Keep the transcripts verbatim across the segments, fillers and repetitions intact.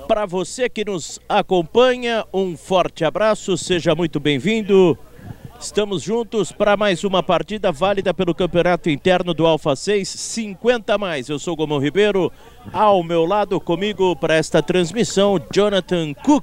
Para você que nos acompanha, um forte abraço, seja muito bem-vindo. Estamos juntos para mais uma partida válida pelo Campeonato Interno do Alfa seis, cinquenta a mais. Eu sou o Gomão Ribeiro, ao meu lado comigo para esta transmissão, Jonathan Cook.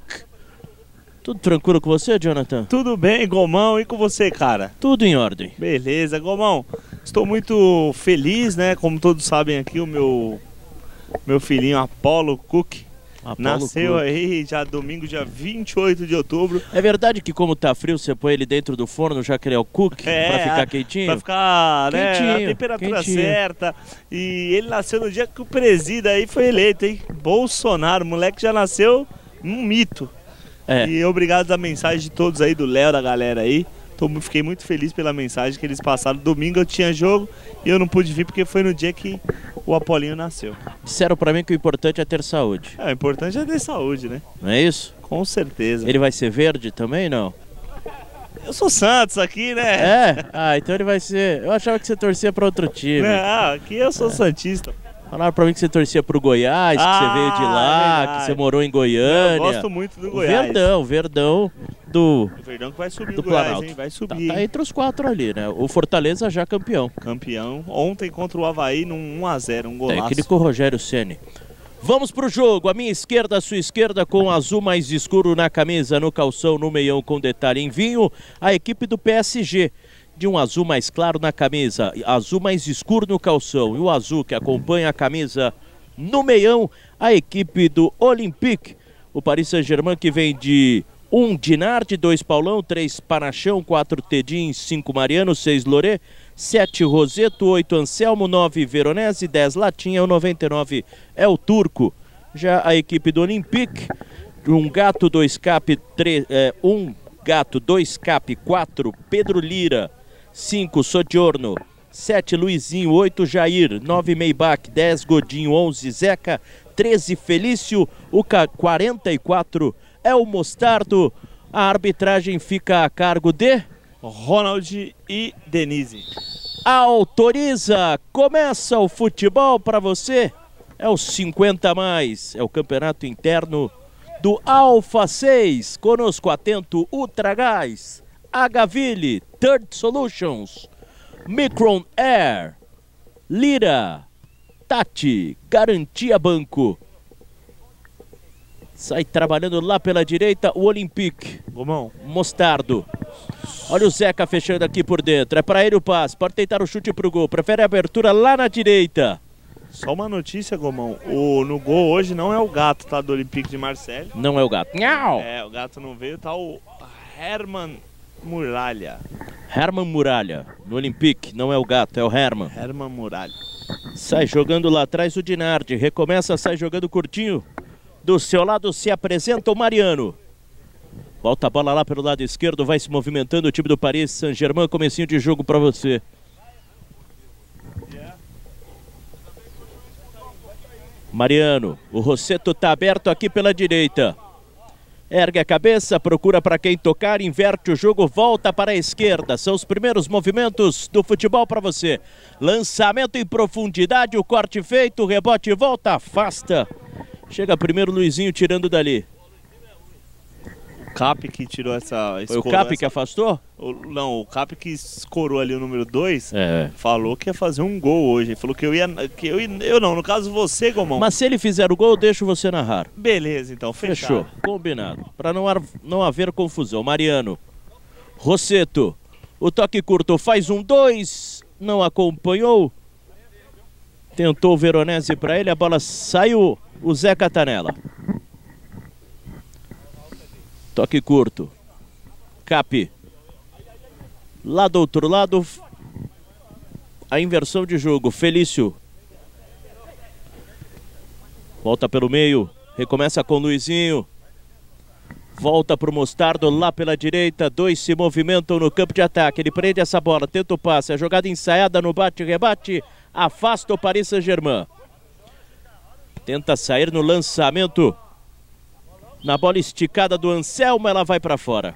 Tudo tranquilo com você, Jonathan? Tudo bem, Gomão, e com você, cara? Tudo em ordem. Beleza, Gomão. Estou muito feliz, né? Como todos sabem aqui, o meu, meu filhinho Apollo Cook Apollo nasceu Cook. aí já domingo, dia vinte e oito de outubro. É verdade que como tá frio, você põe ele dentro do forno, já que ele é o Cook, é, pra ficar quentinho? Pra ficar, né, quentinho, a temperatura quentinho. certa. E ele nasceu no dia que o presida aí foi eleito, hein? Bolsonaro, o moleque já nasceu um mito. É. E obrigado da mensagem de todos aí, do Léo, da galera aí. Tô, fiquei muito feliz pela mensagem que eles passaram. Domingo eu tinha jogo e eu não pude vir porque foi no dia que o Apolinho nasceu. Disseram pra mim que o importante é ter saúde. É, o importante é ter saúde, né? Não é isso? Com certeza. Ele vai ser verde também, não? Eu sou Santos aqui, né? É? Ah, então ele vai ser... Eu achava que você torcia pra outro time. Não, aqui eu sou é. santista. Falaram pra mim que você torcia pro Goiás, ah, que você veio de lá, é que você morou em Goiânia. Eu gosto muito do o Goiás. Verdão, o Verdão do... O Verdão que vai subir do do Goiás, Planalto. hein? Vai subir. Tá, tá entre os quatro ali, né? O Fortaleza já campeão. Campeão. Ontem contra o Avaí num um a zero, um golaço. Técnico Rogério Ceni. Vamos pro jogo. A minha esquerda, a sua esquerda, com azul mais escuro na camisa, no calção, no meião com detalhe em vinho. A equipe do P S G. De um azul mais claro na camisa, azul mais escuro no calção e o azul que acompanha a camisa no meião, a equipe do Olympique. O Paris Saint-Germain que vem de um Dinard, dois Paulão, três Panachão, quatro Tedim, cinco Mariano, seis Loré, sete Roseto, oito Anselmo, nove Veronese, dez Latinha, o noventa e nove é o Turco. Já a equipe do Olympique, um Gato, dois Cap, três, é, um Gato, dois Cap, quatro Pedro Lira, cinco Sodiorno, sete Luizinho, oito Jair, nove Meibach, dez Godinho, onze Zeca, treze Felício, o quarenta e quatro é o Mostardo. A arbitragem fica a cargo de Ronald e Denise. Autoriza, começa o futebol para você. É o cinquenta a mais, é o campeonato interno do Alfa seis. Conosco atento Ultragás, Agaville, Third Solutions, Micron Air, Lira, Tati, Garantia Banco. Sai trabalhando lá pela direita o Olympique. Gomão. Mostardo. Olha o Zeca fechando aqui por dentro. É para ele o passe. Pode tentar o chute pro gol. Prefere a abertura lá na direita. Só uma notícia, Gomão. O, no gol hoje não é o Gato, tá? Do Olympique de Marseille. Não é o Gato. Nhau! É, o Gato não veio. Tá o Herman Muralha. Herman Muralha. No Olympique. Não é o Gato, é o Herman. Herman Muralha. Sai jogando lá atrás o Dinard. Recomeça, sai jogando curtinho. Do seu lado se apresenta o Mariano. Volta a bola lá pelo lado esquerdo. Vai se movimentando o time do Paris Saint-Germain. Comecinho de jogo para você. Mariano. O Rosseto está aberto aqui pela direita. Ergue a cabeça, procura para quem tocar, inverte o jogo, volta para a esquerda. São os primeiros movimentos do futebol para você. Lançamento em profundidade, o corte feito, o rebote volta, afasta. Chega primeiro Luizinho tirando dali. O Cap que tirou essa... Foi o Cap essa, que afastou? O, não, o Cap que escorou ali o número dois, é. falou que ia fazer um gol hoje. Ele falou que eu ia... Que eu, ia, eu não, no caso você, Gomão. Mas se ele fizer o gol, eu deixo você narrar. Beleza, então, fechado. Fechou, combinado. Para não, não haver confusão. Mariano. Rosseto. O toque curto faz um dois. Não acompanhou. Tentou o Veronese para ele, a bola saiu. O Zé Catanella. Toque curto. Cap. Lá do outro lado, a inversão de jogo. Felício. Volta pelo meio. Recomeça com o Luizinho. Volta para o Mostardo lá pela direita. Dois se movimentam no campo de ataque. Ele prende essa bola, tenta o passe. A jogada ensaiada no bate-rebate. Afasta o Paris Saint-Germain. Tenta sair no lançamento. Na bola esticada do Anselmo, ela vai para fora.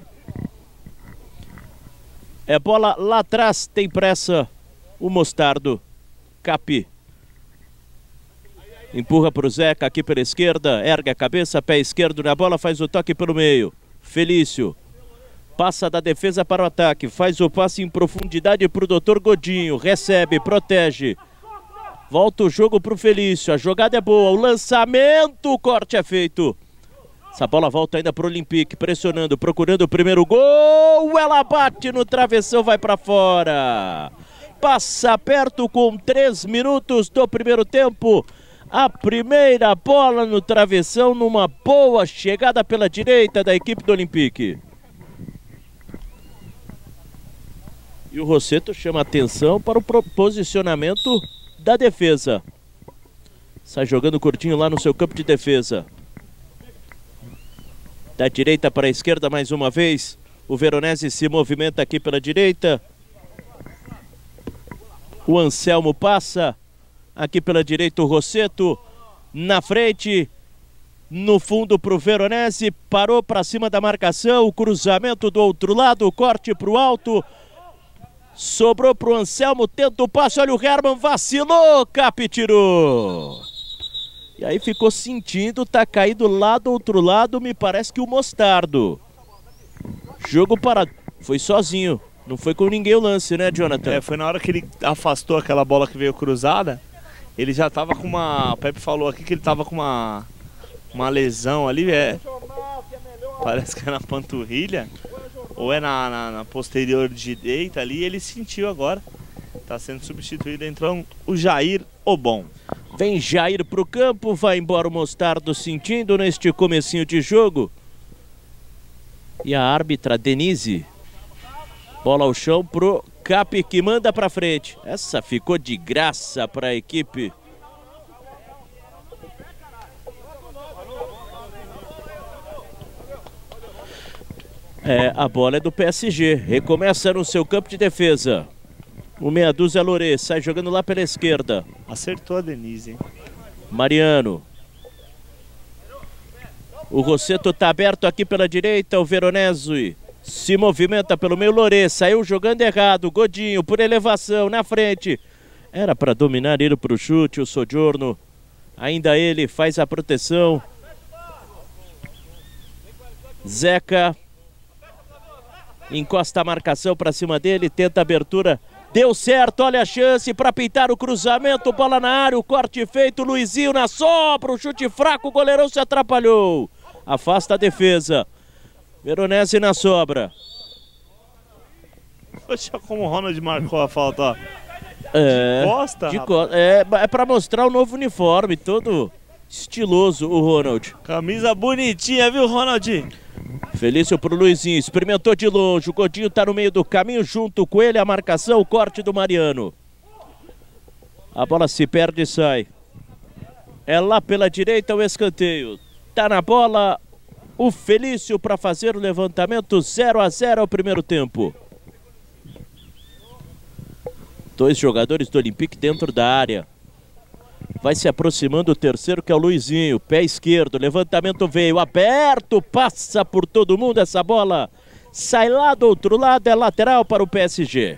É bola lá atrás, tem pressa o Mostardo. Cap. Empurra para o Zeca aqui pela esquerda, ergue a cabeça, pé esquerdo na bola, faz o toque pelo meio. Felício. Passa da defesa para o ataque, faz o passe em profundidade para o doutor Godinho. Recebe, protege. Volta o jogo para o Felício, a jogada é boa, o lançamento, o corte é feito. Essa bola volta ainda para o Olympique, pressionando, procurando o primeiro gol. Ela bate no travessão, vai para fora. Passa perto com três minutos do primeiro tempo. A primeira bola no travessão numa boa chegada pela direita da equipe do Olympique. E o Rossetto chama atenção para o posicionamento da defesa. Sai jogando curtinho lá no seu campo de defesa. Da direita para a esquerda mais uma vez. O Veronese se movimenta aqui pela direita. O Anselmo passa. Aqui pela direita o Rossetto. Na frente. No fundo para o Veronese. Parou para cima da marcação. O cruzamento do outro lado. O corte para o alto. Sobrou para o Anselmo. Tenta o passe. Olha o Herman. Vacilou. Cap tirou. E aí ficou sentindo, tá caído lá do outro lado, me parece que o Mostardo. Jogo parado. Foi sozinho. Não foi com ninguém o lance, né, Jonathan? É, foi na hora que ele afastou aquela bola que veio cruzada. Ele já tava com uma... O Pepe falou aqui que ele tava com uma... Uma lesão ali, é... Parece que é na panturrilha. Ou é na, na, na posterior direita ali. Ele sentiu agora. Tá sendo substituído, entrou o Jair Obon. Vem Jair pro campo, vai embora o Mostardo sentindo neste comecinho de jogo. E a árbitra Denise. Bola ao chão pro Cap que manda pra frente. Essa ficou de graça para a equipe. É, a bola é do P S G. Recomeça no seu campo de defesa. O meia dúzia é Lorê, sai jogando lá pela esquerda. Acertou a Denise, hein? Mariano. O Rossetto tá aberto aqui pela direita, o Veronese se movimenta pelo meio, Lorê, saiu jogando errado, Godinho por elevação, na frente. Era para dominar ele pro chute, o Soggiorno. Ainda ele faz a proteção. Zeca. Encosta a marcação para cima dele, tenta a abertura. Deu certo, olha a chance para pintar o cruzamento, bola na área, o corte feito, Luizinho na sobra, o chute fraco, o goleirão se atrapalhou. Afasta a defesa. Veronese na sobra. Poxa, como o Ronald marcou a falta, ó. É, de costa, de co é, é para mostrar o novo uniforme, todo estiloso o Ronald. Camisa bonitinha, viu, Ronald? Felício pro Luizinho, experimentou de longe, o Godinho tá no meio do caminho, junto com ele a marcação, o corte do Mariano. A bola se perde e sai. É lá pela direita o escanteio. Tá na bola o Felício para fazer o levantamento, zero a zero ao primeiro tempo. Dois jogadores do Olympique dentro da área. Vai se aproximando o terceiro, que é o Luizinho. Pé esquerdo, levantamento veio, aberto, passa por todo mundo essa bola. Sai lá do outro lado, é lateral para o P S G.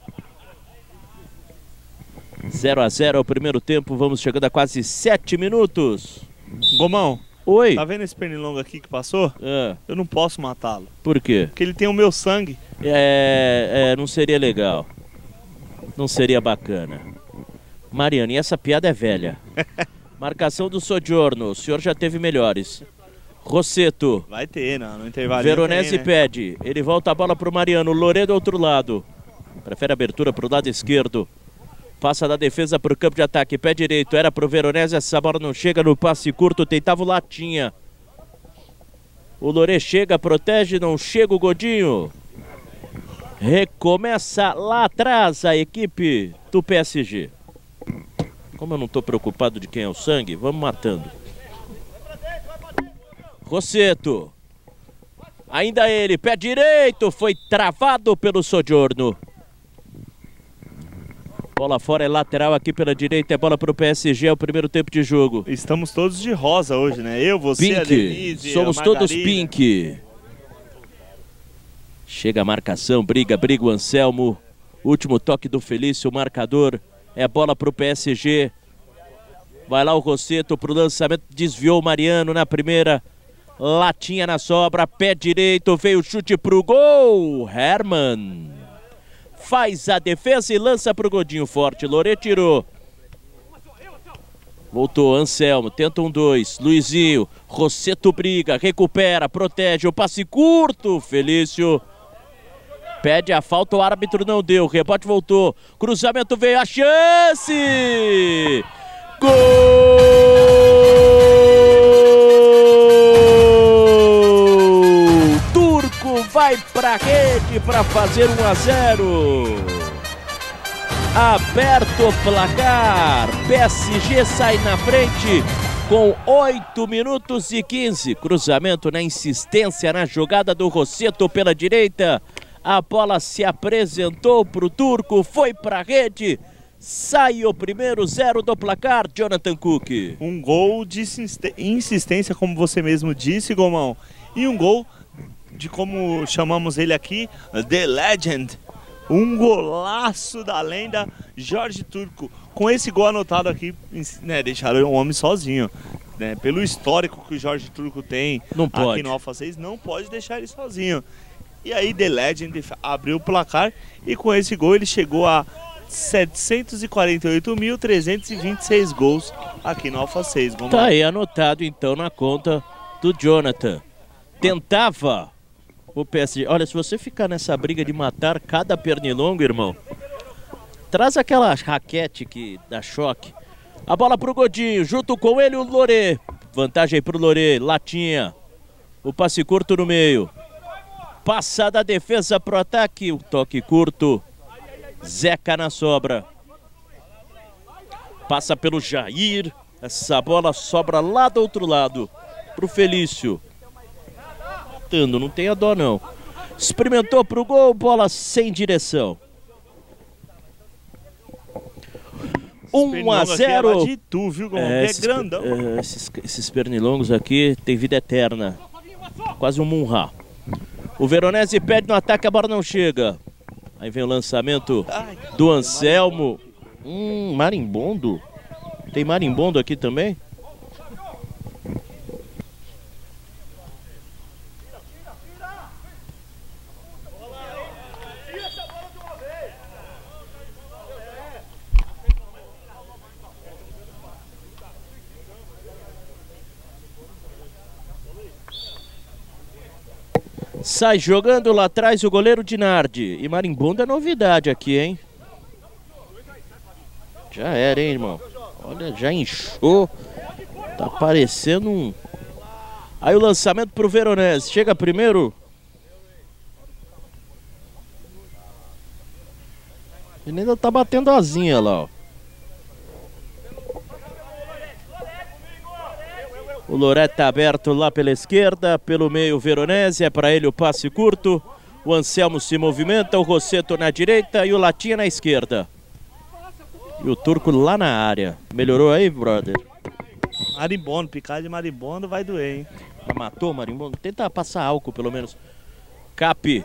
zero a zero ao primeiro tempo, vamos chegando a quase sete minutos. Gomão. Oi. Tá vendo esse pernilongo aqui que passou? É. Eu não posso matá-lo. Por quê? Porque ele tem o meu sangue. É, é, não seria legal. Não seria bacana. Mariano, e essa piada é velha. Marcação do Soggiorno, o senhor já teve melhores. Rossetto. Vai ter, não, no intervalo. Veronese tem, né? pede, ele volta a bola para o Mariano, Lorê do outro lado. Prefere abertura para o lado esquerdo. Passa da defesa para o campo de ataque, pé direito, era para o Veronese, essa bola não chega no passe curto, tentava o Latinha. O Lorê chega, protege, não chega o Godinho. Recomeça lá atrás a equipe do P S G. Como eu não estou preocupado de quem é o sangue, vamos matando. Rossetto. Ainda ele, pé direito, foi travado pelo Soggiorno. Bola fora, é lateral aqui pela direita, é bola para o P S G, é o primeiro tempo de jogo. Estamos todos de rosa hoje, né? Eu, você, Pink. a Denise, somos a todos pink. Chega a marcação, briga, briga o Anselmo. Último toque do Felício, o marcador. É bola para o P S G. Vai lá o Rosseto pro lançamento, desviou o Mariano na primeira. Latinha na sobra, pé direito, veio o chute pro gol. Herman faz a defesa e lança pro Godinho forte. Lorê tirou. Voltou, Anselmo, tenta um dois. Luizinho, Rosseto briga, recupera, protege, o passe curto. Felício pede a falta, o árbitro não deu. Rebote voltou, cruzamento veio, a chance! Gol! Turco vai pra rede para fazer um a zero. Aberto o placar, P S G sai na frente com oito minutos e quinze. Cruzamento na insistência na jogada do Rosseto pela direita. A bola se apresentou para o Turco, foi para a rede. Sai o primeiro zero do placar, Jonathan Cook. Um gol de insistência, como você mesmo disse, Gomão. E um gol de, como chamamos ele aqui, The Legend. Um golaço da lenda Jorge Turco. Com esse gol anotado aqui, né, deixaram o homem sozinho. Né, pelo histórico que o Jorge Turco tem não pode. Aqui no Alfa seis, não pode deixar ele sozinho. E aí The Legend abriu o placar e com esse gol ele chegou a setecentos e quarenta e oito mil trezentos e vinte e seis gols aqui no Alfa seis. Vamos tá lá. Aí anotado então na conta do Jonathan. Tentava o P S G. Olha, se você ficar nessa briga de matar cada pernilongo, irmão, traz aquela raquete que dá choque. A bola pro Godinho, junto com ele o Lorê. Vantagem pro Lorê, Latinha. O passe curto no meio. Passa da defesa pro ataque, o toque curto. Zeca na sobra. Passa pelo Jair. Essa bola sobra lá do outro lado pro Felício. Não tenha dó não. Experimentou pro gol, bola sem direção. um a zero. De tu, viu, é, é grandão. É, esses, esses pernilongos aqui tem vida eterna. Quase um Munra. O Veronese pede no ataque, a bola não chega. Aí vem o lançamento do Anselmo. Hum, marimbondo. Tem marimbondo aqui também? Sai jogando lá atrás o goleiro Dinardi. E marimbondo é novidade aqui, hein? Já era, hein, irmão? Olha, já inchou. Tá parecendo um... Aí o lançamento pro Veronese. Chega primeiro. Ele ainda tá batendo asinha lá, ó. O Loreto tá aberto lá pela esquerda, pelo meio o Veronese, é para ele o passe curto. O Anselmo se movimenta, o Rosseto na direita e o Latinha na esquerda. E o Turco lá na área. Melhorou aí, brother? Marimbondo, picar de marimbondo vai doer, hein? Matou o marimbondo? Tenta passar álcool, pelo menos. Cap.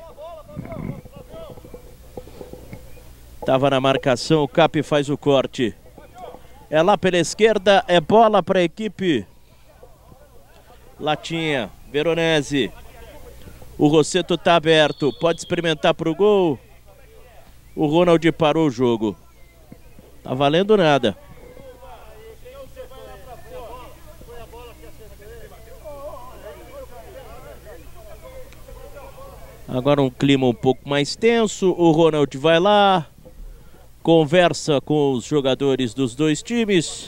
Tava na marcação, o Cap faz o corte. É lá pela esquerda, é bola para a equipe... Latinha, Veronese. O Rosseto tá aberto, pode experimentar pro gol. O Ronald parou o jogo. Tá valendo nada. Agora um clima um pouco mais tenso. O Ronald vai lá, conversa com os jogadores dos dois times.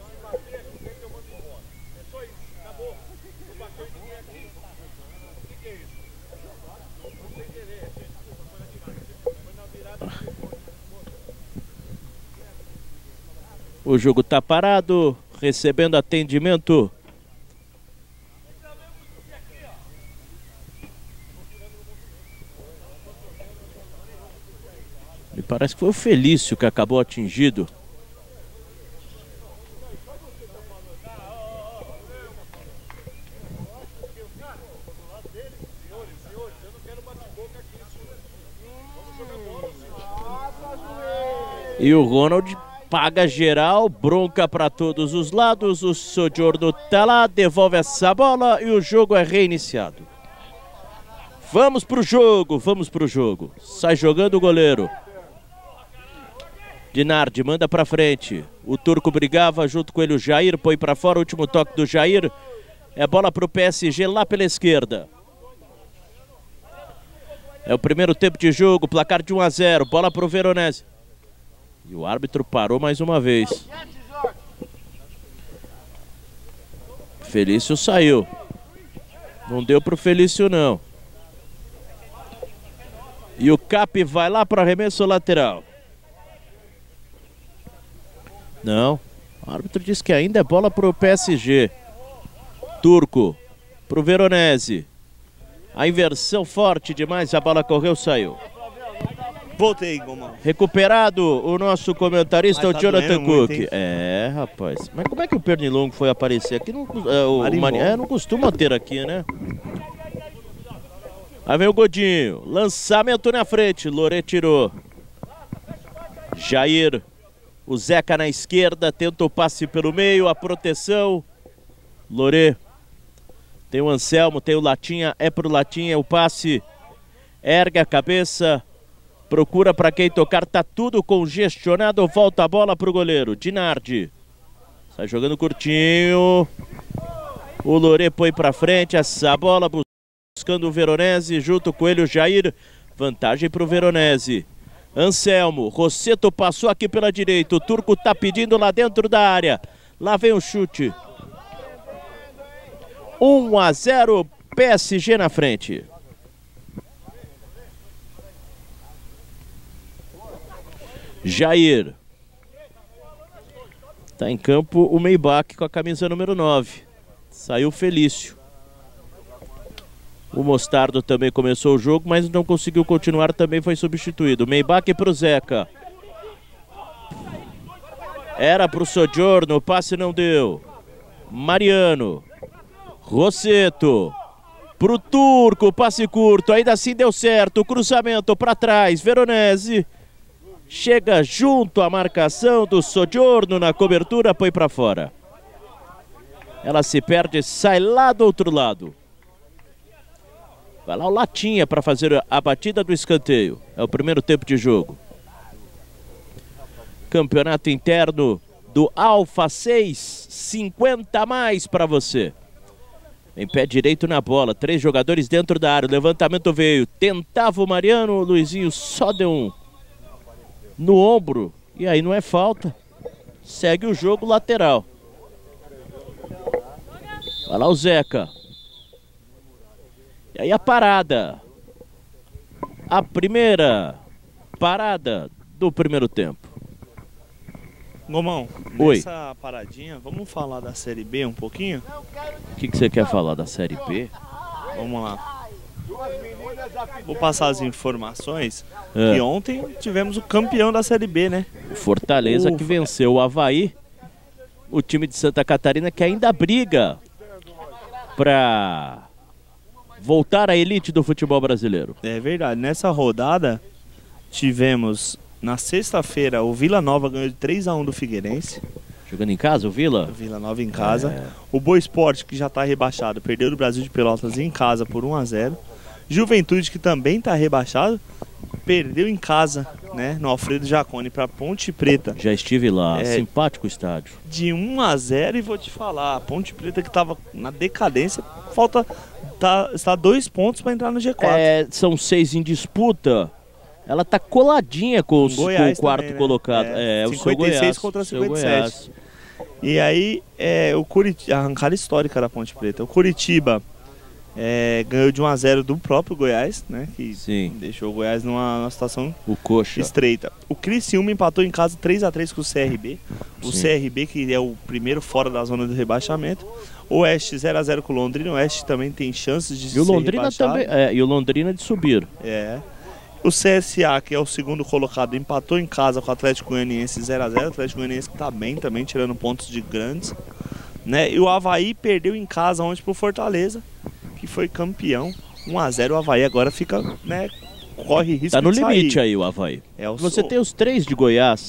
O jogo está parado, recebendo atendimento. Me parece que foi o Felício que acabou atingido. E o Ronald Apaga geral, bronca para todos os lados, o Sojourno tá lá, devolve essa bola e o jogo é reiniciado. Vamos pro jogo, vamos pro jogo. Sai jogando o goleiro. Dinardi manda pra frente. O Turco brigava junto com ele o Jair, põe pra fora o último toque do Jair. É bola pro P S G lá pela esquerda. É o primeiro tempo de jogo, placar de um a zero, bola pro Veronese. E o árbitro parou mais uma vez. Felício saiu. Não deu pro Felício não. E o Cap vai lá para arremesso lateral. Não. O árbitro diz que ainda é bola para o P S G. Turco. Para o Veronese. A inversão forte demais. A bola correu, saiu. Voltei, Gomão. Recuperado o nosso comentarista, Mas o tá Jonathan muito, Cook. hein? É, rapaz. Mas como é que o Pernilongo foi aparecer aqui? Não, é, o Mani... é, não costuma ter aqui, né? Aí vem o Godinho, lançamento na frente, Lorê tirou. Jair, o Zeca na esquerda, tenta o passe pelo meio, a proteção. Lorê, tem o Anselmo, tem o Latinha, é pro Latinha, o passe. Ergue a cabeça, procura para quem tocar, tá tudo congestionado, volta a bola pro goleiro, Dinardi. Sai jogando curtinho. O Lorê põe pra frente, essa bola buscando o Veronese, junto com ele o Jair, vantagem para o Veronese. Anselmo, Rosseto passou aqui pela direita, o Turco tá pedindo lá dentro da área, lá vem o chute. um a zero, P S G na frente. Jair. Tá em campo o Meibach com a camisa número nove. Saiu Felício. O Mostardo também começou o jogo, mas não conseguiu continuar, também foi substituído. Meibach para o Zeca. Era para o Sojourno, o passe não deu. Mariano. Rosseto. Para o Turco, passe curto, ainda assim deu certo. Cruzamento para trás, Veronese. Chega junto à marcação do Sojourno na cobertura, põe para fora. Ela se perde, sai lá do outro lado. Vai lá o Latinha para fazer a batida do escanteio. É o primeiro tempo de jogo. Campeonato interno do Alfa seis, cinquenta a mais para você. Em pé direito na bola, três jogadores dentro da área. O levantamento veio, tentava o Mariano, o Luizinho só deu um no ombro. E aí não é falta. Segue o jogo lateral. Vai lá o Zeca. E aí a parada. A primeira parada do primeiro tempo. Gomão, Oi. nessa paradinha, vamos falar da Série B um pouquinho? O que, que você quer falar da Série B? Vamos lá. Vou passar as informações. É. Que ontem tivemos o campeão da Série B, né? O Fortaleza O... que venceu o Avaí. O time de Santa Catarina que ainda briga para voltar à elite do futebol brasileiro. É verdade. Nessa rodada, tivemos na sexta-feira o Vila Nova ganhou de três a um do Figueirense. Jogando em casa, o Vila? O Vila Nova em casa. É. O Boa Esporte, que já está rebaixado, perdeu do Brasil de Pelotas em casa por um a zero. Juventude, que também está rebaixado, perdeu em casa, né, no Alfredo Jaconi para Ponte Preta. Já estive lá, é, simpático estádio. De um a zero, e vou te falar, a Ponte Preta que estava na decadência, falta tá, está dois pontos para entrar no G quatro. É, são seis em disputa. Ela tá coladinha com, os, com o quarto também, né? colocado. É, É, o cinquenta e seis Goiás, contra seu cinquenta e sete. Goiás. E aí, é, o Curitiba, a arrancada histórica da Ponte Preta. O Curitiba é, ganhou de um a zero do próprio Goiás, né? Que Sim. deixou o Goiás numa, numa situação o coxa. estreita. O Criciúma empatou em casa três a três com o C R B. O Sim. C R B, que é o primeiro fora da zona do rebaixamento. O Oeste zero a zero com o Londrina. O Oeste também tem chances de E o ser Londrina rebaixado. também. É, e o Londrina de subir. É. O C S A, que é o segundo colocado, empatou em casa com o Atlético Goianiense zero a zero. O Atlético Goianiense que tá bem também, tirando pontos de grandes. Né? E o Avaí perdeu em casa ontem pro Fortaleza, que foi campeão. um a zero, o Avaí agora fica, né, corre risco Tá no de limite sair. aí o Avaí. É o Você so... tem os três de Goiás.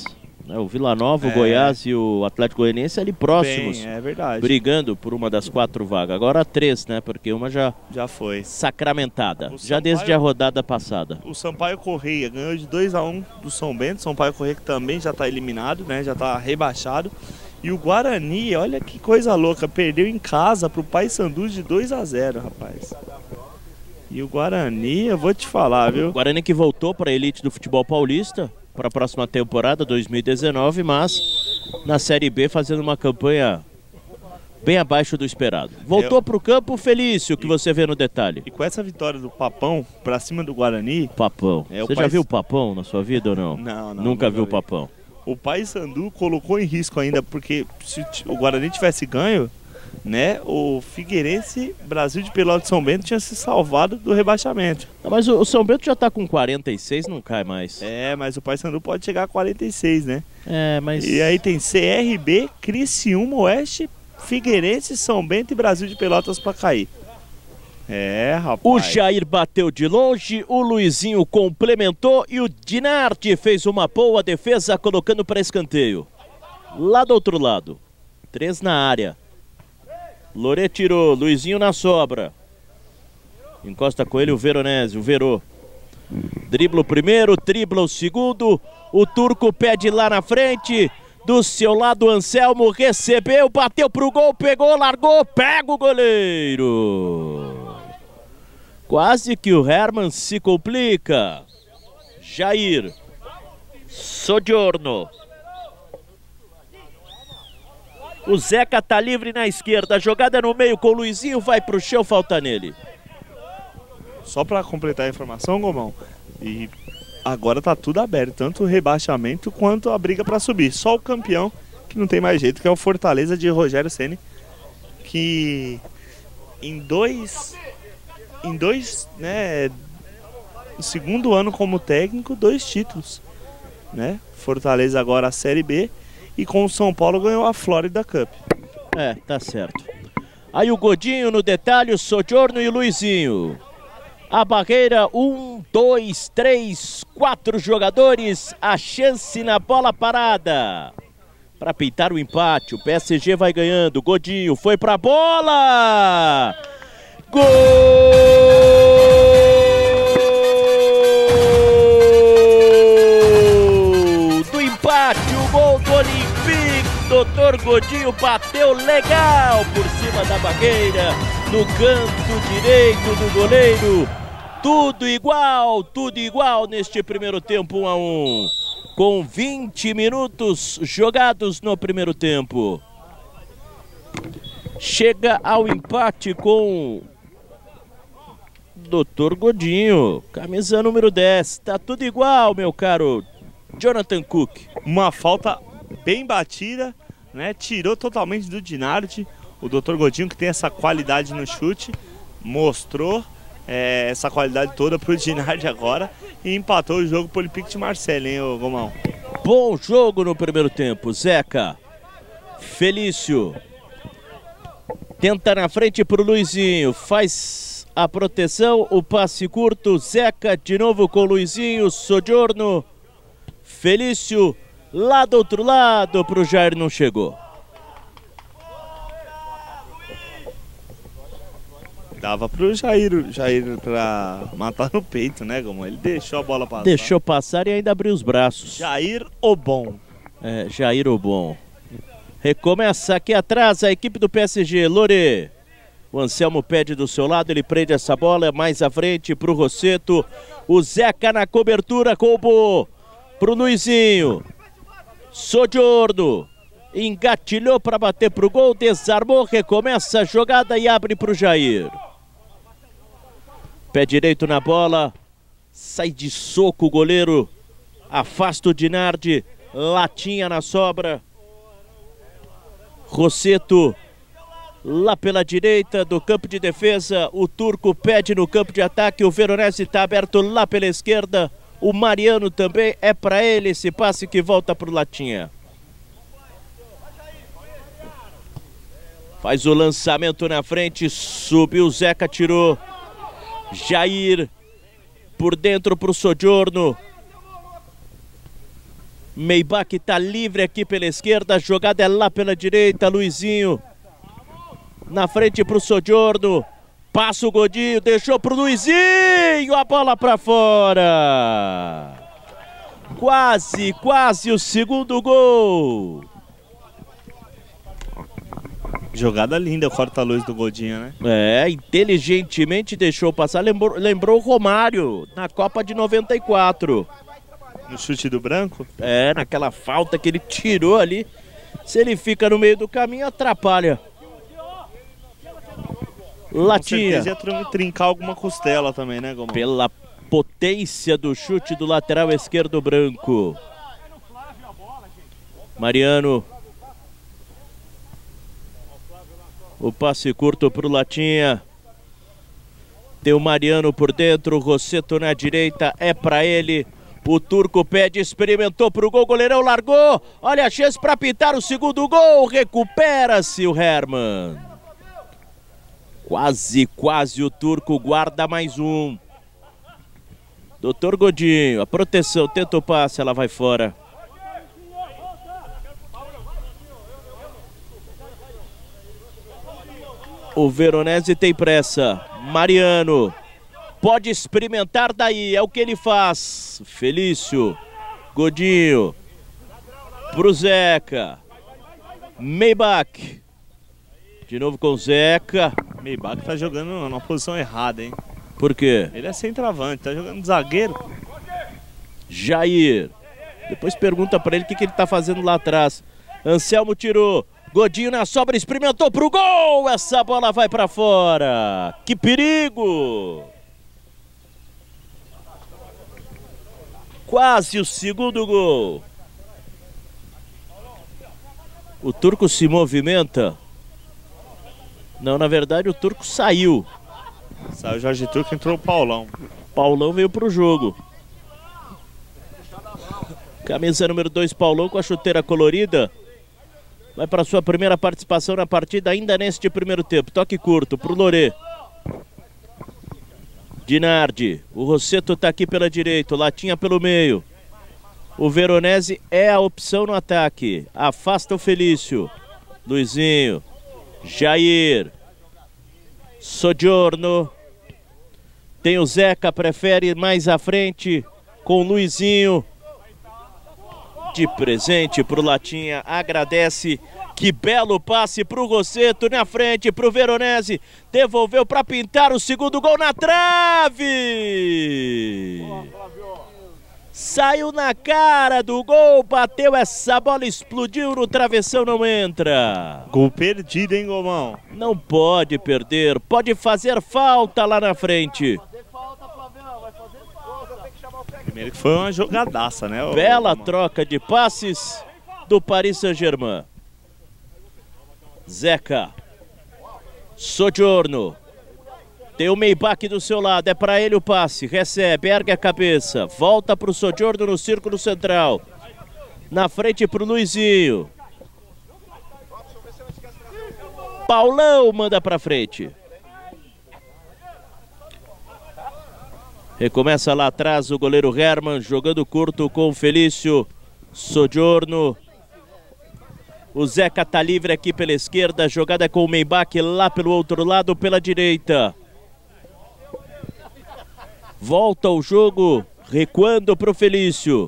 O Vila Nova, é. o Goiás e o Atlético Goianiense ali próximos. Bem, é verdade. Brigando por uma das quatro vagas. Agora três, né? Porque uma já, já foi sacramentada. O já Sampaio, desde a rodada passada. O Sampaio Correia ganhou de dois a um do São Bento. Sampaio Correia que também já está eliminado, né? Já está rebaixado. E o Guarani, olha que coisa louca, perdeu em casa pro Paysandu de dois a zero, rapaz. E o Guarani, eu vou te falar, viu? O Guarani que voltou para a elite do futebol paulista para a próxima temporada, dois mil e dezenove, mas na Série B fazendo uma campanha bem abaixo do esperado. Voltou para o campo, Felício, que e, você vê no detalhe. E com essa vitória do Papão para cima do Guarani... Papão. É, você já viu o Papão na sua vida ou não? Não, não. Nunca viu o vi. Papão. O Paysandu colocou em risco ainda, porque se o Guarani tivesse ganho, né, o Figueirense, Brasil de Pelotas e São Bento tinha se salvado do rebaixamento. Não, mas o São Bento já tá com quarenta e seis, não cai mais. É, mas o Paysandu pode chegar a quarenta e seis, né? É, mas... E aí tem C R B, Criciúma, Oeste, Figueirense, São Bento e Brasil de Pelotas para cair. É, rapaz. O Jair bateu de longe, o Luizinho complementou e o Dinardi fez uma boa defesa colocando para escanteio. Lá do outro lado. Três na área. Lorê tirou, Luizinho na sobra. Encosta com ele o Veronese, o Verô. Dribla o primeiro, dribla o segundo. O Turco pede lá na frente. Do seu lado, Anselmo recebeu, bateu pro gol, pegou, largou, pega o goleiro. Quase que o Herman se complica. Jair. Sodiorno. O Zeca tá livre na esquerda. Jogada no meio com o Luizinho. Vai pro chão, falta nele. Só para completar a informação, Gomão. E agora tá tudo aberto. Tanto o rebaixamento quanto a briga para subir. Só o campeão que não tem mais jeito, que é o Fortaleza de Rogério Ceni. Que em dois... Em dois, né, no segundo ano como técnico, dois títulos, né? Fortaleza agora a Série B e com o São Paulo ganhou a Florida Cup. É, tá certo. Aí o Godinho no detalhe, o Sodiorno e o Luizinho. A barreira, um, dois, três, quatro jogadores, a chance na bola parada. Para pintar o empate, o P S G vai ganhando, Godinho foi pra bola! Gol do empate, o gol do Olympique. Doutor Godinho bateu legal por cima da barreira, no canto direito do goleiro. Tudo igual, tudo igual neste primeiro tempo, um a um. Com vinte minutos jogados no primeiro tempo. Chega ao empate com doutor Godinho, camisa número dez. Tá tudo igual, meu caro Jonathan Cook. Uma falta bem batida, né? Tirou totalmente do Dinardi. O doutor Godinho, que tem essa qualidade no chute, mostrou é, essa qualidade toda pro Dinardi agora e empatou o jogo pro Olympique de Marseille, hein, ô Gomão? Bom jogo no primeiro tempo, Zeca. Felício tenta na frente pro Luizinho, faz a proteção, o passe curto, Zeca de novo com o Luizinho, Sodiorno, Felício, lá do outro lado, pro Jair não chegou. Dava pro Jair, Jair pra matar no peito, né, Gomão? Ele deixou a bola passar. Deixou passar e ainda abriu os braços. Jair o bom. É, Jair o bom. Recomeça aqui atrás a equipe do P S G, Lorê. O Anselmo pede do seu lado, ele prende essa bola mais à frente pro Rosseto. O Zeca na cobertura, roubou pro Luizinho. Sodiorno engatilhou para bater pro gol, desarmou, recomeça a jogada e abre pro Jair. Pé direito na bola, sai de soco o goleiro, afasta o Dinardi, latinha na sobra. Rosseto lá pela direita do campo de defesa, o Turco pede no campo de ataque, o Veronese está aberto lá pela esquerda, o Mariano também, é para ele esse passe que volta para o Latinha. Faz o lançamento na frente, subiu o Zeca, tirou. Jair por dentro para o Sodiorno. Meibach tá livre aqui pela esquerda, a jogada é lá pela direita, Luizinho. Na frente pro Sojourno. Passa o Godinho, deixou pro Luizinho, a bola pra fora. Quase, quase o segundo gol. Jogada linda, o corta-luz do Godinho, né? É, inteligentemente deixou passar, lembrou, lembrou o Romário na Copa de noventa e quatro. No chute do Branco? É, naquela falta que ele tirou ali. Se ele fica no meio do caminho, atrapalha. Latinha. Com certeza ia trincar alguma costela também, né, Gomão? Pela potência do chute do lateral esquerdo Branco. Mariano. O passe curto para o Latinha. Tem o Mariano por dentro, o Rosseto na direita, é para ele. O Turco pede, experimentou para o gol, goleirão largou. Olha a chance para pintar o segundo gol. Recupera-se o Herman. Quase, quase o Turco guarda mais um. Doutor Godinho, a proteção, tenta o passe, ela vai fora. O Veronese tem pressa. Mariano pode experimentar daí, é o que ele faz. Felício, Godinho, pro Zeca. Meibach. De novo com o Zeca. Meibach tá jogando na posição errada, hein? Por quê? Ele é centroavante, tá jogando de zagueiro. Jair. Depois pergunta pra ele o que, que ele tá fazendo lá atrás. Anselmo tirou. Godinho na sobra, experimentou pro gol. Essa bola vai pra fora. Que perigo. Quase o segundo gol. O Turco se movimenta. Não, na verdade o Turco saiu. Saiu o Jorge Turco, entrou o Paulão. Paulão veio pro jogo. Camisa número dois, Paulão com a chuteira colorida. Vai para sua primeira participação na partida ainda neste primeiro tempo. Toque curto pro Lorê. Dinardi. O Rosseto tá aqui pela direita. O Latinha pelo meio. O Veronese é a opção no ataque. Afasta o Felício. Luizinho. Jair. Sojourno. Tem o Zeca, prefere mais à frente com o Luizinho. De presente pro Latinha, agradece. Que belo passe pro Rosseto na frente, pro Veronese. Devolveu para pintar o segundo gol na trave. Saiu na cara do gol, bateu essa bola, explodiu no travessão, não entra. Gol perdido, hein, Gomão? Não pode perder, pode fazer falta lá na frente. Primeiro que foi uma jogadaça, né? Bela Gomão. Troca de passes do Paris Saint-Germain. Zeca. Sojourno. Tem o Meibach do seu lado, é para ele o passe, recebe, ergue a cabeça, volta para o Sojourno no círculo central. Na frente para o Luizinho. Paulão manda para frente. Recomeça lá atrás o goleiro Herman, jogando curto com o Felício. Sojourno. O Zeca tá livre aqui pela esquerda, a jogada é com o Meibach lá pelo outro lado, pela direita. Volta o jogo, recuando para o Felício.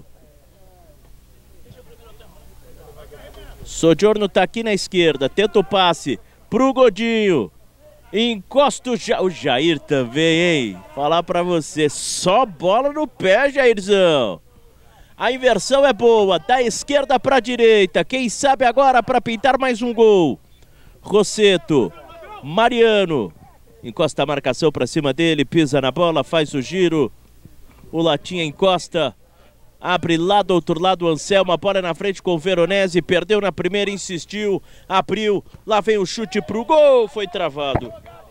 Sojourno tá aqui na esquerda, tenta o passe pro Godinho. Encosta o, ja o Jair também, hein? Falar pra você, só bola no pé, Jairzão. A inversão é boa, da esquerda pra direita. Quem sabe agora para pintar mais um gol. Rosseto, Mariano. Encosta a marcação pra cima dele, pisa na bola, faz o giro. O Latinha encosta. Abre lá do outro lado o Anselmo, a bola na frente com o Veronese, perdeu na primeira, insistiu, abriu, lá vem o chute pro gol, foi travado.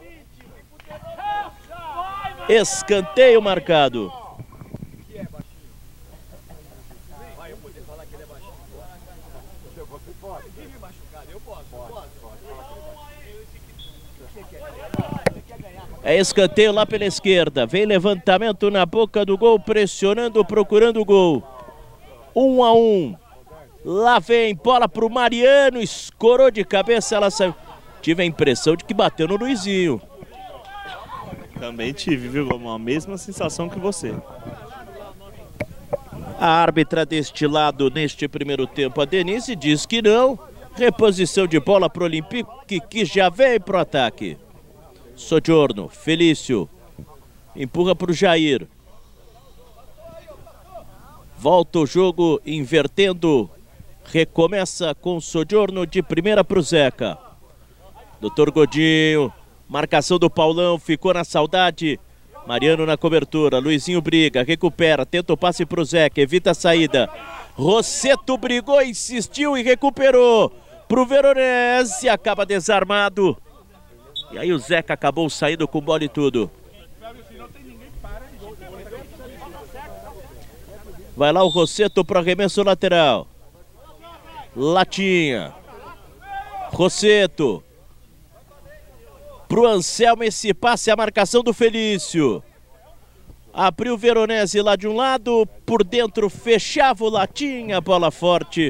Escanteio marcado. É escanteio lá pela esquerda. Vem levantamento na boca do gol, pressionando, procurando o gol. Um a um. Lá vem bola pro Mariano, escorou de cabeça, ela saiu. Tive a impressão de que bateu no Luizinho. Também tive, viu, Gomão? A mesma sensação que você. A árbitra deste lado neste primeiro tempo, a Denise, diz que não. Reposição de bola pro Olympique, que já vem pro ataque. Soggiorno, Felício. Empurra pro Jair. Volta o jogo invertendo. Recomeça com o Soggiorno de primeira pro Zeca. doutor Godinho. Marcação do Paulão, ficou na saudade. Mariano na cobertura, Luizinho briga, recupera, tenta o passe pro Zeca, evita a saída. Rosseto brigou, insistiu e recuperou pro Veronese, acaba desarmado. E aí o Zeca acabou saindo com bola e tudo. Vai lá o Rosseto para arremesso lateral. Latinha. Rosseto. Pro Anselmo esse passe, a marcação do Felício. Abriu o Veronese lá de um lado, por dentro fechava o Latinha, bola forte.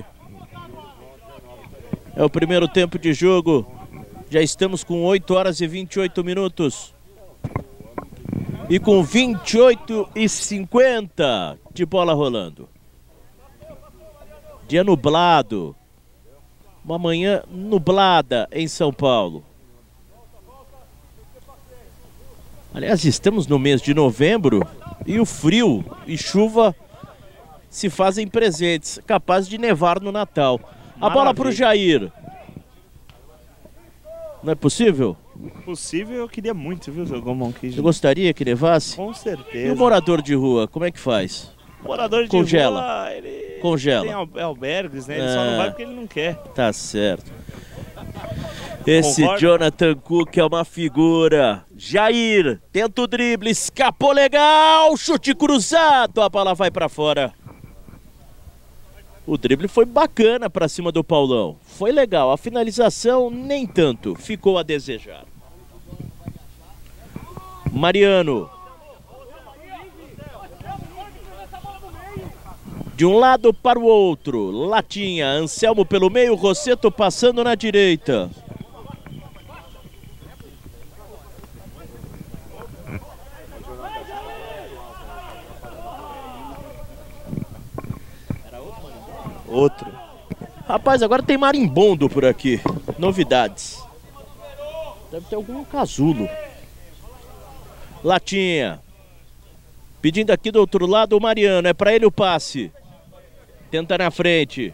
É o primeiro tempo de jogo. Já estamos com oito horas e vinte e oito minutos. E com vinte e oito e cinquenta de bola rolando. Dia nublado. Uma manhã nublada em São Paulo. Aliás, estamos no mês de novembro e o frio e chuva se fazem presentes, capaz de nevar no Natal. A bola para o Jair. Não é possível? Possível, eu queria muito, viu, seu Gomão? Você gostaria que nevasse? Com certeza. E o morador de rua, como é que faz? O morador de Congela. rua, ele Congela. tem al albergues, né? Ele é... só não vai porque ele não quer. Tá certo. Esse Concordo. Jonathan Cook é uma figura. Jair, tenta o drible, escapou legal, chute cruzado, a bola vai pra fora. O drible foi bacana pra cima do Paulão. Foi legal, a finalização nem tanto, ficou a desejar. Mariano. De um lado para o outro, Latinha, Anselmo pelo meio, Rosseto passando na direita. Outro. Rapaz, agora tem marimbondo por aqui. Novidades. Deve ter algum casulo. Latinha. Pedindo aqui do outro lado o Mariano. É pra ele o passe. Tenta na frente.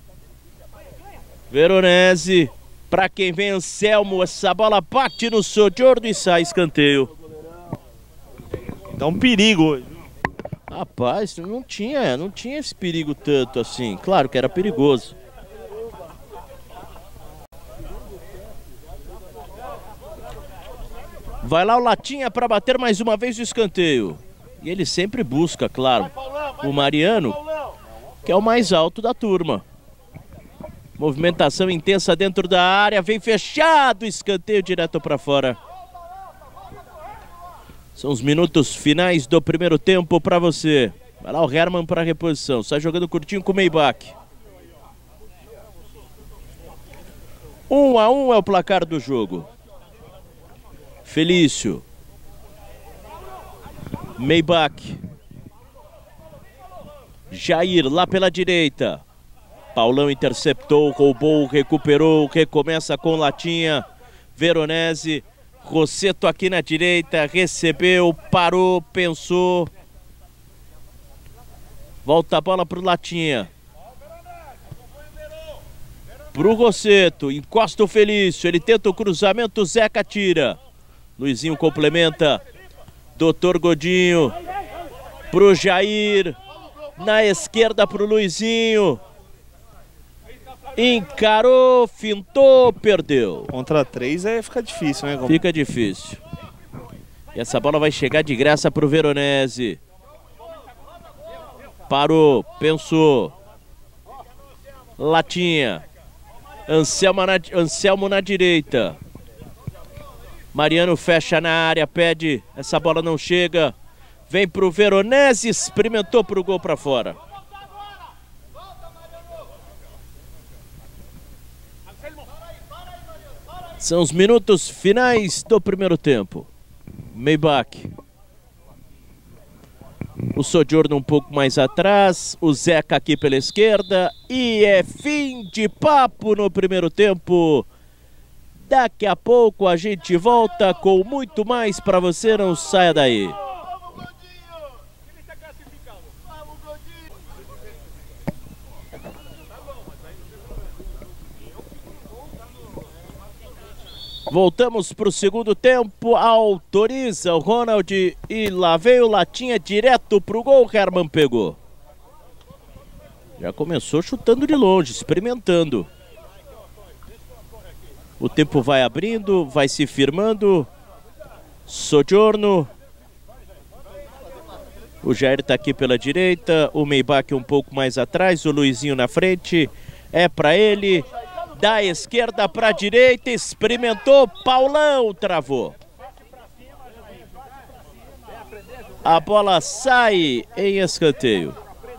Veronese. Pra quem vem, Anselmo. Essa bola bate no Soggiorno e sai escanteio. Dá um perigo hoje. Rapaz, não tinha, não tinha esse perigo tanto assim. Claro que era perigoso. Vai lá o Latinha para bater mais uma vez o escanteio. E ele sempre busca, claro, o Mariano, que é o mais alto da turma. Movimentação intensa dentro da área, vem fechado, escanteio direto para fora. São os minutos finais do primeiro tempo para você. Vai lá o Herman para reposição. Sai jogando curtinho com o Maybach. Um a um é o placar do jogo. Felício. Maybach. Jair lá pela direita. Paulão interceptou, roubou, recuperou, recomeça com Latinha. Veronese. Rosseto aqui na direita, recebeu, parou, pensou. Volta a bola pro Latinha. Pro Rosseto, encosta o Felício, ele tenta o cruzamento, Zeca tira. Luizinho complementa. doutor Godinho. Pro Jair. Na esquerda pro Luizinho. Encarou, fintou, perdeu. Contra três aí fica difícil, né? Fica difícil. E essa bola vai chegar de graça pro Veronese. Parou, pensou. Latinha. Anselmo na, Anselmo na direita. Mariano fecha na área, pede. Essa bola não chega. Vem pro Veronese, experimentou pro gol pra fora. São os minutos finais do primeiro tempo. Maybach. O Sojourno um pouco mais atrás. O Zeca aqui pela esquerda. E é fim de papo no primeiro tempo. Daqui a pouco a gente volta com muito mais para você. Não saia daí. Voltamos para o segundo tempo, autoriza o Ronald e lá veio Latinha direto para o gol, Herman pegou. Já começou chutando de longe, experimentando. O tempo vai abrindo, vai se firmando. Sojourno. O Jair está aqui pela direita, o Maybach um pouco mais atrás, o Luizinho na frente. É para ele. Da esquerda para a direita, experimentou, Paulão travou. A bola sai em escanteio.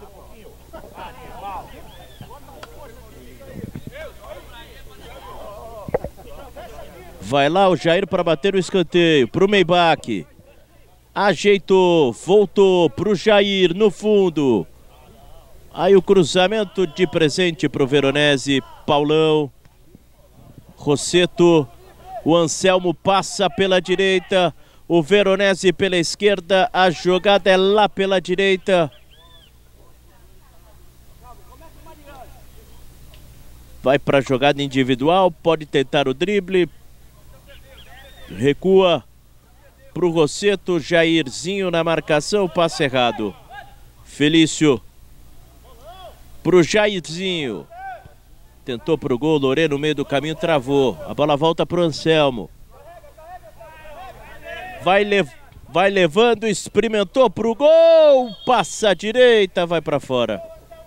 Vai lá o Jair para bater o escanteio, para o Maybach. Ajeitou, voltou para o Jair no fundo. Aí o cruzamento de presente para o Veronese, Paulão, Rosseto, o Anselmo passa pela direita, o Veronese pela esquerda, a jogada é lá pela direita. Vai para a jogada individual, pode tentar o drible, recua para o Rosseto, Jairzinho na marcação, passe errado. Felício. Pro Jairzinho. Tentou pro gol, Lorê no meio do caminho, travou. A bola volta pro Anselmo. Vai, lev vai levando, experimentou pro gol. Passa à direita, vai pra fora.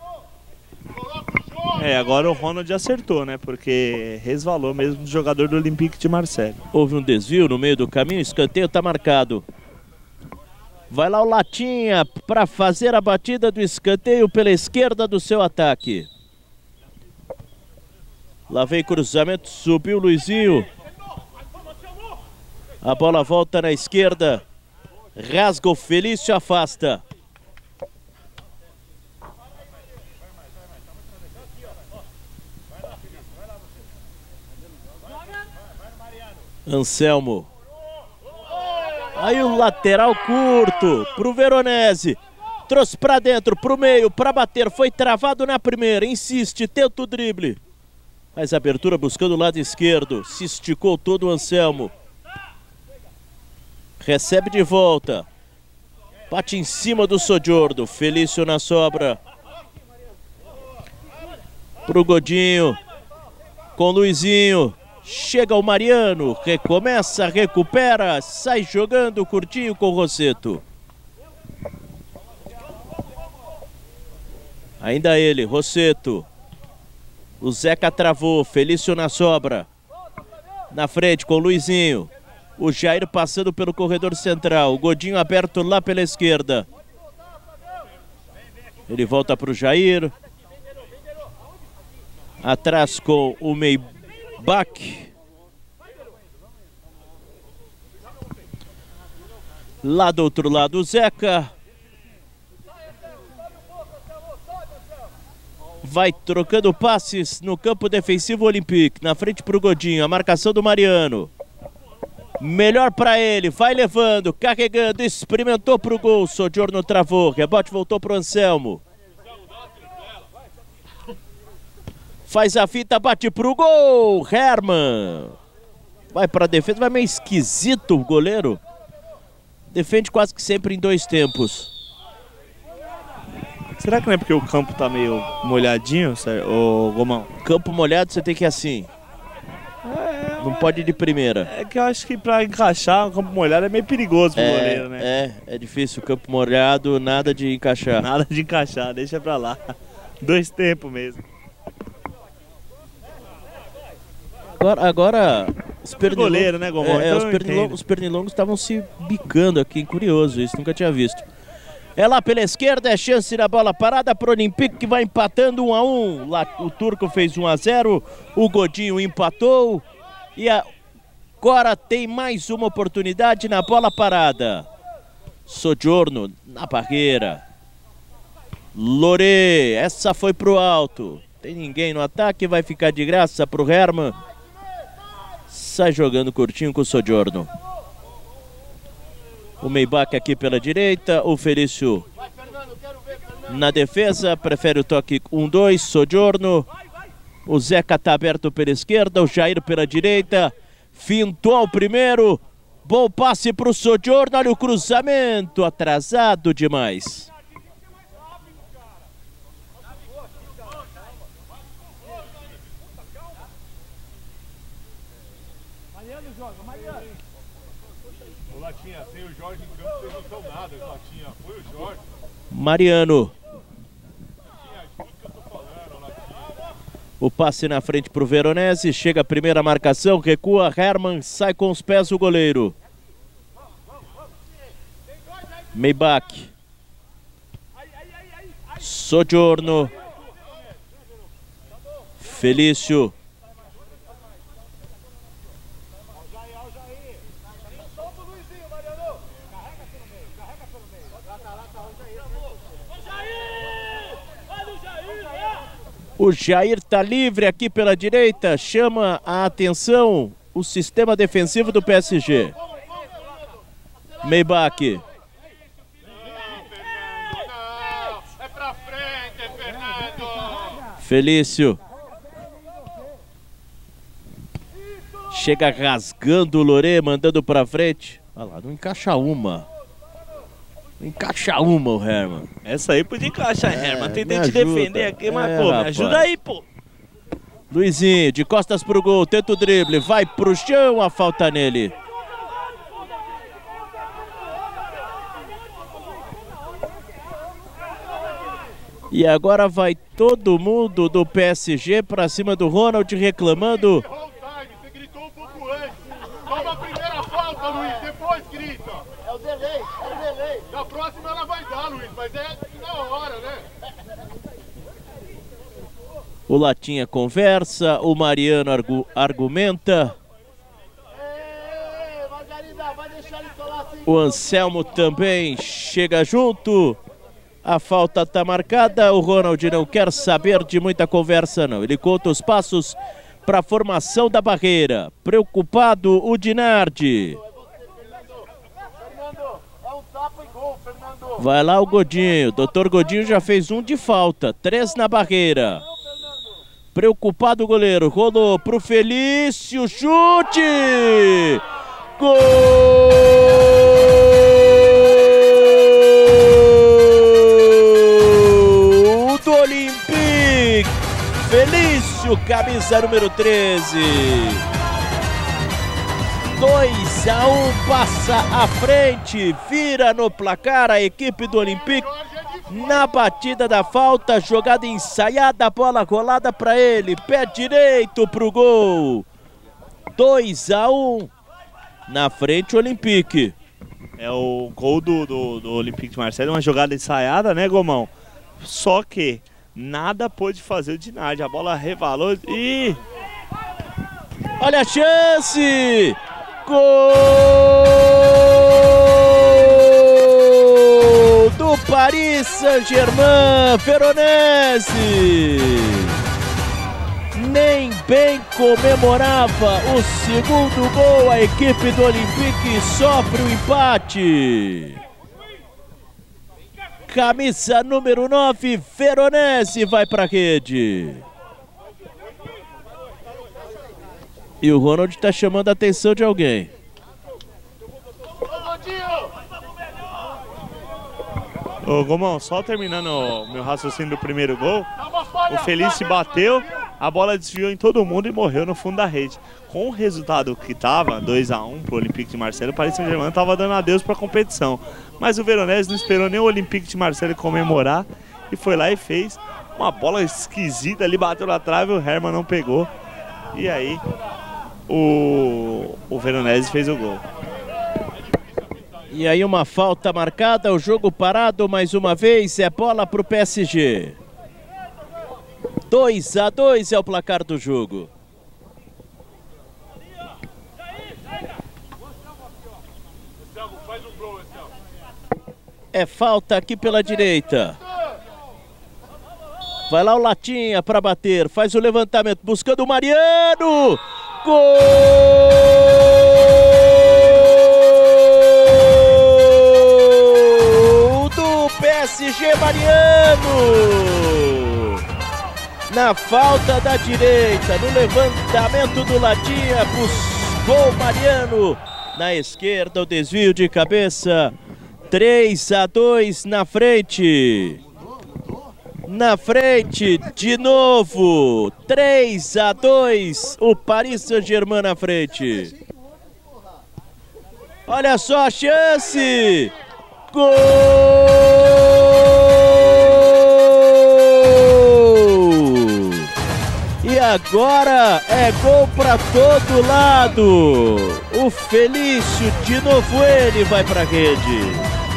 É, agora o Ronald acertou, né? Porque resvalou mesmo do jogador do Olympique de Marseille. Houve um desvio no meio do caminho, escanteio tá marcado. Vai lá o Latinha para fazer a batida do escanteio pela esquerda do seu ataque. Lá vem cruzamento, subiu o Luizinho. A bola volta na esquerda. Rasga o Felício, afasta. Anselmo. Aí o lateral curto pro Veronese. Trouxe pra dentro, pro meio, pra bater. Foi travado na primeira. Insiste, tenta o drible. Faz abertura buscando o lado esquerdo. Se esticou todo o Anselmo. Recebe de volta. Bate em cima do Sojourno. Felício na sobra. Pro Godinho. Com Luizinho. Chega o Mariano, recomeça, recupera, sai jogando curtinho com o Rosseto. Ainda ele, Rosseto. O Zeca travou, Felício na sobra. Na frente com o Luizinho. O Jair passando pelo corredor central. O Godinho aberto lá pela esquerda. Ele volta para o Jair. Atrás com o Maybach. Lá do outro lado o Zeca. Vai trocando passes no campo defensivo Olympique. Na frente para o Godinho, a marcação do Mariano. Melhor para ele, vai levando, carregando, experimentou para o gol. Sojourno travou, rebote voltou para o Anselmo. Faz a fita, bate pro gol, Herman. Vai pra defesa, vai meio esquisito o goleiro. Defende quase que sempre em dois tempos. Será que não é porque o campo tá meio molhadinho, ô Gomão? Campo molhado você tem que ir assim. É, não pode ir de primeira. É que eu acho que pra encaixar o campo molhado é meio perigoso pro é, goleiro, né? É, é difícil. O campo molhado, nada de encaixar. Nada de encaixar, deixa pra lá. Dois tempos mesmo. Agora, agora os pernilongos, goleiro, né, Gomão? é, então os, pernilongos, os pernilongos estavam se bicando aqui, curioso, isso nunca tinha visto. É lá pela esquerda, é chance na bola parada para o Olympique que vai empatando um a um. Lá o Turco fez um a zero, o Godinho empatou e a, Agora tem mais uma oportunidade na bola parada. Soggiorno na barreira. Lorê, essa foi pro alto. Tem ninguém no ataque, vai ficar de graça pro Herman. Sai jogando curtinho com o Soggiorno. O Maybach aqui pela direita, o Felício na defesa, prefere o toque um dois, Soggiorno. O Zeca tá aberto pela esquerda, o Jair pela direita. Fintou o primeiro. Bom passe pro Soggiorno, olha o cruzamento, atrasado demais. O Latinha, sem o Jorge em campo, vocês não são nada, Latinha. Foi o Jorge. Mariano. O passe na frente para o Veronese, chega a primeira marcação, recua, Herman sai com os pés o goleiro. Maybach. Soggiorno. Felício. O Jair tá livre aqui pela direita, chama a atenção o sistema defensivo do P S G. Maybach. É pra frente, Fernando. Felício. Chega rasgando o Lorê, mandando pra frente. Olha lá, não encaixa uma. Não encaixa uma o Herman. Essa aí podia encaixar, é, Herman. Tentei te ajuda. defender aqui, mas É, pô, rapaz. me ajuda aí, pô. Luizinho, de costas pro gol, tenta o drible, vai pro chão, a falta nele. E agora vai todo mundo do P S G pra cima do Ronald reclamando. Você gritou um pouco antes. Toma a primeira falta, Luiz, depois grita. É o delay, é o delay. Na próxima ela vai dar, Luiz, mas é na hora, né? O Latinha conversa, o Mariano argu argumenta. Ei, Margarida, vai deixar ele colar assim. O Anselmo também chega junto. A falta está marcada. O Ronald não quer saber de muita conversa, não. Ele conta os passos para a formação da barreira. Preocupado, o Dinardi. Fernando, é um tapa e gol, Fernando. Vai lá o Godinho. doutor Godinho já fez um de falta. Três na barreira. Preocupado o goleiro. Rolou pro Felício. Chute! Gol do Olympique. Felício, camisa número treze. dois a um, passa à frente, vira no placar a equipe do Olympique. Na batida da falta, jogada ensaiada, bola rolada para ele, pé direito pro gol. dois a um, na frente o Olympique. É o gol do, do, do Olympique de Marseille, uma jogada ensaiada, né, Gomão? Só que nada pôde fazer o Dinardi, a bola revalou e... Olha a chance! Gol do Paris Saint-Germain, Veronese. Nem bem comemorava o segundo gol, a equipe do Olympique sofre o empate. Camisa número nove, Veronese vai para a rede. E o Ronald está chamando a atenção de alguém. Ô Gomão, só terminando o meu raciocínio do primeiro gol, o Felício bateu, a bola desviou em todo mundo e morreu no fundo da rede. Com o resultado que tava, dois a um pro Olympique de Marseille, o Paris Saint-Germain tava dando adeus pra competição. Mas o Veronese não esperou nem o Olympique de Marseille comemorar e foi lá e fez uma bola esquisita ali, bateu na trave, o Herman não pegou. E aí o, o Veronese fez o gol. E aí uma falta marcada, o jogo parado mais uma vez, é bola pro P S G. dois a dois é o placar do jogo. É falta aqui pela direita. Vai lá o Latinha para bater. Faz o levantamento, buscando o Mariano. Gol do P S G, Mariano. Na falta da direita, no levantamento do Latinha, buscou o Mariano. Na esquerda, o desvio de cabeça. três a dois na frente. Na frente, de novo. três a dois. O Paris Saint-Germain na frente. Olha só a chance. Gol! E agora é gol para todo lado. O Felício, de novo ele, vai para a rede.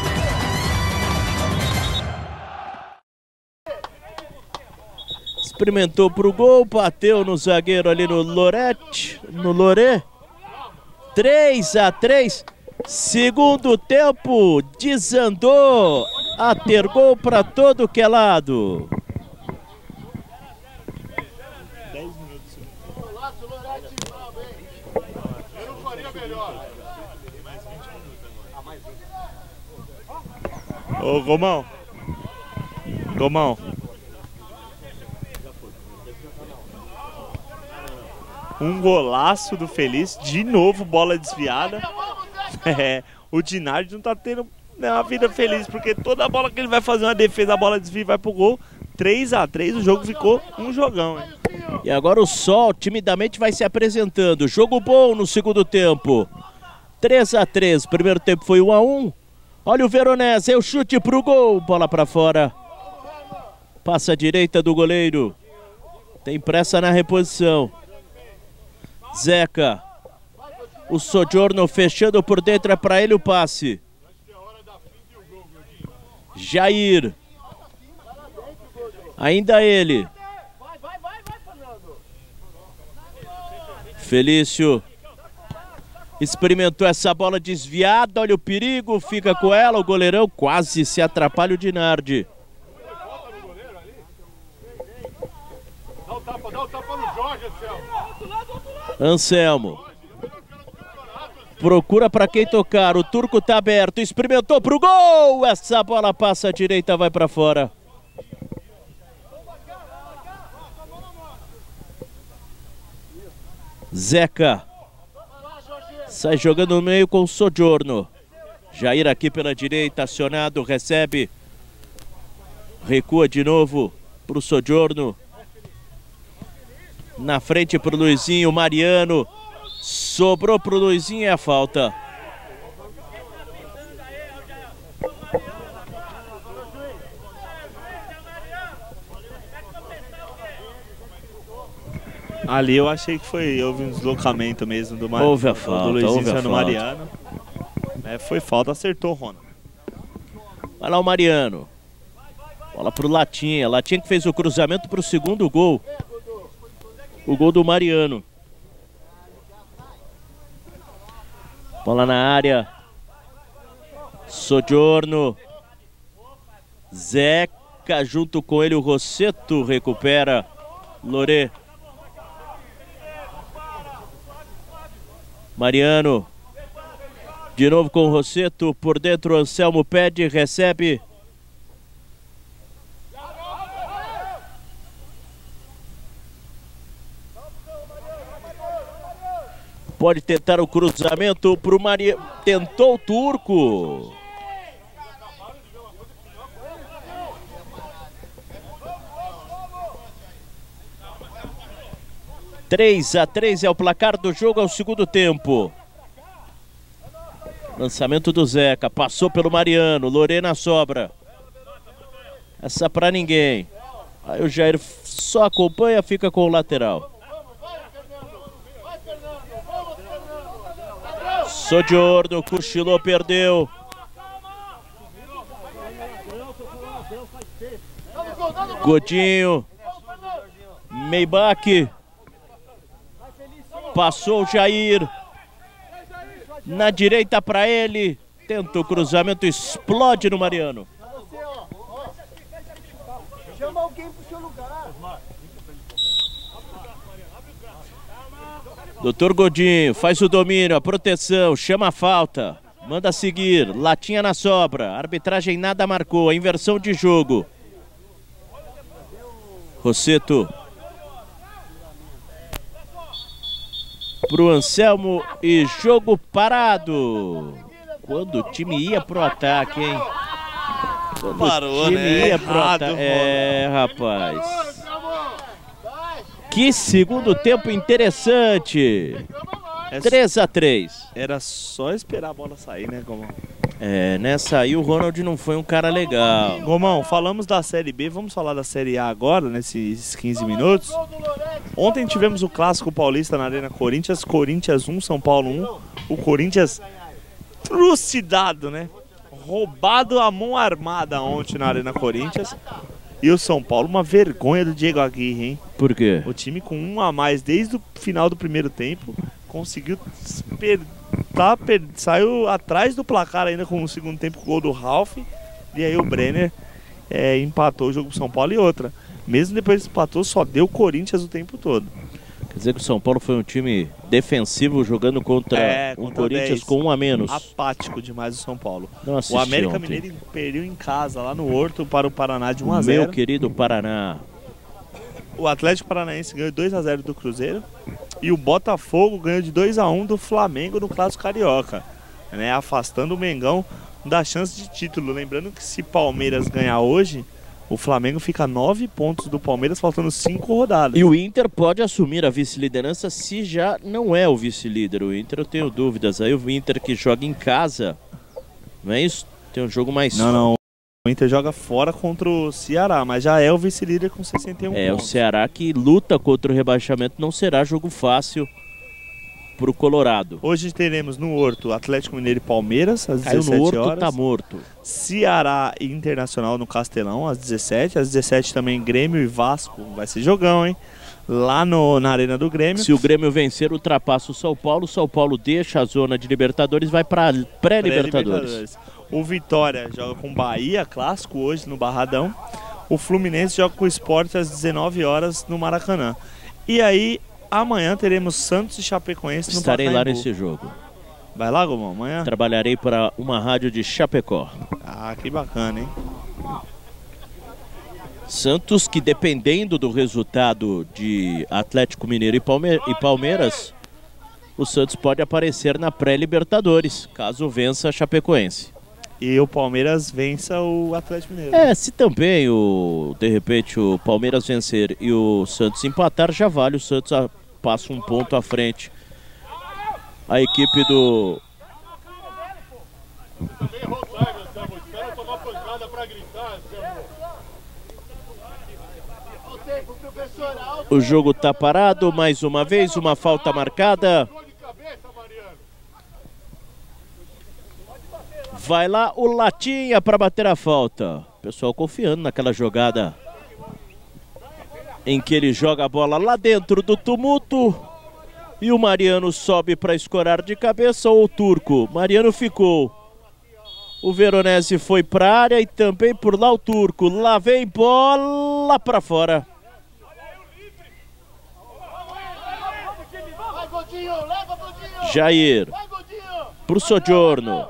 Experimentou para o gol, bateu no zagueiro ali no Lorete, no Loré. três a três. Segundo tempo, desandou a ter gol para todo que é lado. Eu não faria melhor. Ô, Gomão. Gomão. Um golaço do Feliz, de novo bola desviada. É, o Dinardi não tá tendo uma vida feliz, porque toda bola que ele vai fazer uma defesa, a bola desvia e vai pro gol. três a três, o jogo ficou um jogão, hein? E agora o Sol timidamente vai se apresentando. Jogo bom no segundo tempo. três a três, primeiro tempo foi um a um. Olha o Veronese, é o chute pro gol, bola pra fora. Passa a direita do goleiro. Tem pressa na reposição. Zeca. O Sojourno fechando por dentro, é para ele o passe. Jair. Ainda ele. Felício. Experimentou essa bola desviada, olha o perigo, fica com ela, o goleirão quase se atrapalha o Dinardi. Dá o tapa, dá o tapa no Jorge, Anselmo. Anselmo. Procura para quem tocar, o Turco tá aberto, experimentou pro gol, essa bola passa à direita, vai para fora. Zeca. Sai jogando no meio com o Sojourno. Jair aqui pela direita, acionado, recebe. Recua de novo pro Sojourno. Na frente pro Luizinho, Mariano. Sobrou pro Luizinho e a falta. Ali eu achei que foi, houve um deslocamento mesmo do, Mar... houve a falta, do Luizinho houve a no falta. Mariano. É, foi falta, acertou o Rona. Vai lá o Mariano. Bola pro Latinha. Latinha que fez o cruzamento pro segundo gol. O gol do Mariano. Bola na área. Sojourno. Zeca junto com ele, o Rosseto recupera. Loré. Mariano. De novo com o Rosseto. Por dentro o Anselmo pede, recebe. Pode tentar o cruzamento para o Mariano. Tentou o Turco. três a três é o placar do jogo ao segundo tempo. Lançamento do Zeca. Passou pelo Mariano. Lorena sobra. Essa para ninguém. Aí o Jair só acompanha, fica com o lateral. Sojourno, cochilou, perdeu. Godinho. Meibach. Passou o Jair. Na direita para ele. Tenta o cruzamento, explode no Mariano. Chama alguém pro seu lugar. Doutor Godinho faz o domínio, a proteção, chama a falta. Manda seguir, latinha na sobra. Arbitragem nada marcou, a inversão de jogo. Rosseto. Pro Anselmo e jogo parado. Quando o time ia pro ataque, hein? Quando Parou, o time né? ia pro ataque. É, rapaz. Que segundo tempo interessante. três a três. Era só esperar a bola sair, né, Gomão? É, nessa aí o Ronald não foi um cara legal. Gomão, falamos da Série B, vamos falar da Série A agora, nesses quinze minutos. Ontem tivemos o Clássico Paulista na Arena Corinthians, Corinthians um, São Paulo um. O Corinthians trucidado, né? Roubado a mão armada ontem na Arena Corinthians. E o São Paulo, uma vergonha do Diego Aguirre, hein? Por quê? O time com um a mais desde o final do primeiro tempo, conseguiu per... tá, per... saiu atrás do placar ainda com o segundo tempo com o gol do Ralf. E aí o Brenner é, empatou o jogo pro São Paulo e outra. Mesmo depois que empatou, só deu Corinthians o tempo todo. Quer dizer que o São Paulo foi um time defensivo jogando contra É, um contra Corinthians dez. com um a menos. Apático demais o São Paulo. Não assisti O América ontem. Mineiro perdeu em casa, lá no Horto, para o Paraná de um a Meu zero. querido Paraná. O Atlético Paranaense ganhou dois a zero do Cruzeiro. E o Botafogo ganhou de dois a um do Flamengo no Clássico Carioca, né, afastando o Mengão da chance de título. Lembrando que se Palmeiras ganhar hoje, o Flamengo fica a nove pontos do Palmeiras, faltando cinco rodadas. E o Inter pode assumir a vice-liderança se já não é o vice-líder. O Inter eu tenho dúvidas. Aí o Inter que joga em casa, não é isso? Tem um jogo mais... Não, não. O Inter joga fora contra o Ceará, mas já é o vice-líder com sessenta e um É, pontos. o Ceará que luta contra o rebaixamento, não será jogo fácil pro Colorado. Hoje teremos no Horto Atlético Mineiro e Palmeiras, às Caiu dezessete no Horto, horas. tá morto. Ceará e Internacional no Castelão, às dezessete. Às dezessete também Grêmio e Vasco. Vai ser jogão, hein? Lá no, na Arena do Grêmio. Se o Grêmio vencer, ultrapassa o São Paulo. O São Paulo deixa a zona de Libertadores, vai para pré-Libertadores. Pré-Libertadores. O Vitória joga com Bahia, clássico hoje no Barradão. O Fluminense joga com o Sport às dezenove horas no Maracanã. E aí, amanhã teremos Santos e Chapecoense no Estarei lá Pacaembu. nesse jogo. Vai lá, Gomão, amanhã? Trabalharei para uma rádio de Chapecó. Ah, que bacana, hein? Santos que, dependendo do resultado de Atlético Mineiro e, Palme e Palmeiras, o Santos pode aparecer na pré-Libertadores, caso vença a Chapecoense. E o Palmeiras vença o Atlético Mineiro. É, se também o, de repente o Palmeiras vencer e o Santos empatar, já vale, o Santos a, passa um ponto à frente. A equipe do... Também errou o time, Anselmo. Espera tomar pancada pra gritar, Anselmo. Ao tempo, professor, ao O jogo tá parado, mais uma vez, uma falta marcada. Gol de cabeça, Mariano. Vai lá o Latinha para bater a falta. O pessoal confiando naquela jogada em que ele joga a bola lá dentro do tumulto. E o Mariano sobe para escorar de cabeça ou o Turco. Mariano ficou. O Veronese foi para a área e também por lá o Turco. Lá vem bola para fora. Vai, Godinho, leva, Godinho. Jair Vai, Godinho. para o Sojourno.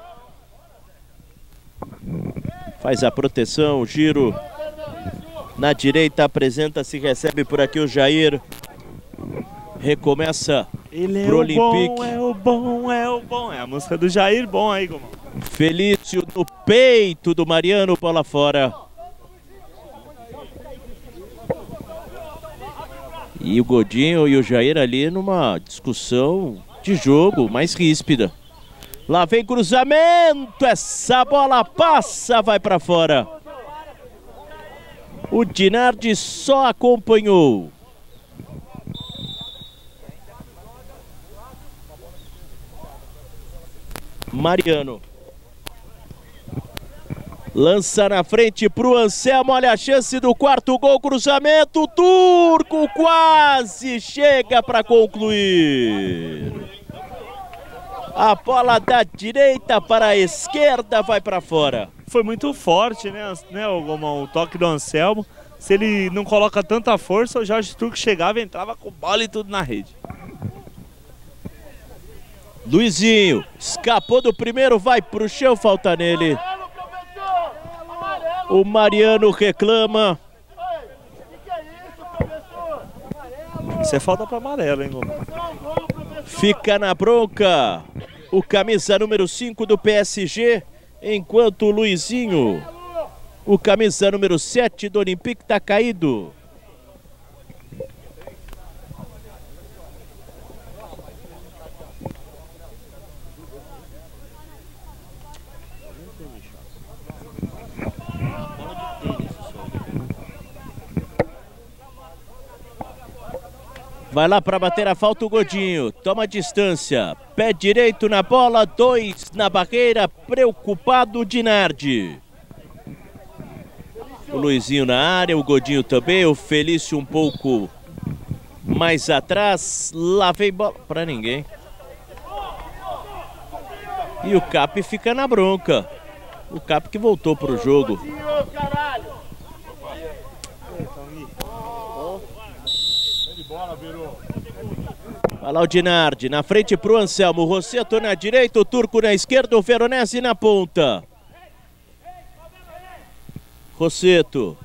Faz a proteção, o giro. Na direita apresenta-se, recebe por aqui o Jair. Recomeça Ele é pro o Olympique. bom, é o bom, é o bom. É a música do Jair Bom aí, Gomão. Felício no peito do Mariano, bola fora. E o Godinho e o Jair ali numa discussão de jogo mais ríspida. Lá vem cruzamento, essa bola passa, vai para fora. O Dinardi só acompanhou. Mariano. Lança na frente pro Anselmo, olha a chance do quarto gol, cruzamento, o Turco quase chega para concluir. A bola da direita para a esquerda vai para fora. Foi muito forte, né, né o, o toque do Anselmo. Se ele não coloca tanta força, o Jorge Turco chegava e entrava com bola e tudo na rede. Luizinho, escapou do primeiro, vai pro chão, falta nele. O Mariano reclama. Isso é falta para amarelo, hein, Gomão? Fica na bronca o camisa número cinco do P S G, enquanto o Luizinho, o camisa número sete do Olympique, tá caído. Vai lá para bater a falta o Godinho. Toma a distância. Pé direito na bola. Dois na barreira. Preocupado o Dinardi. O Luizinho na área. O Godinho também. O Felício um pouco mais atrás. Lá vem bola para ninguém. E o Cap fica na bronca. O Cap que voltou para o jogo. Vai lá o Dinardi, na frente pro Anselmo, o Rosseto na direita, o Turco na esquerda, o Veronese na ponta. Rosseto.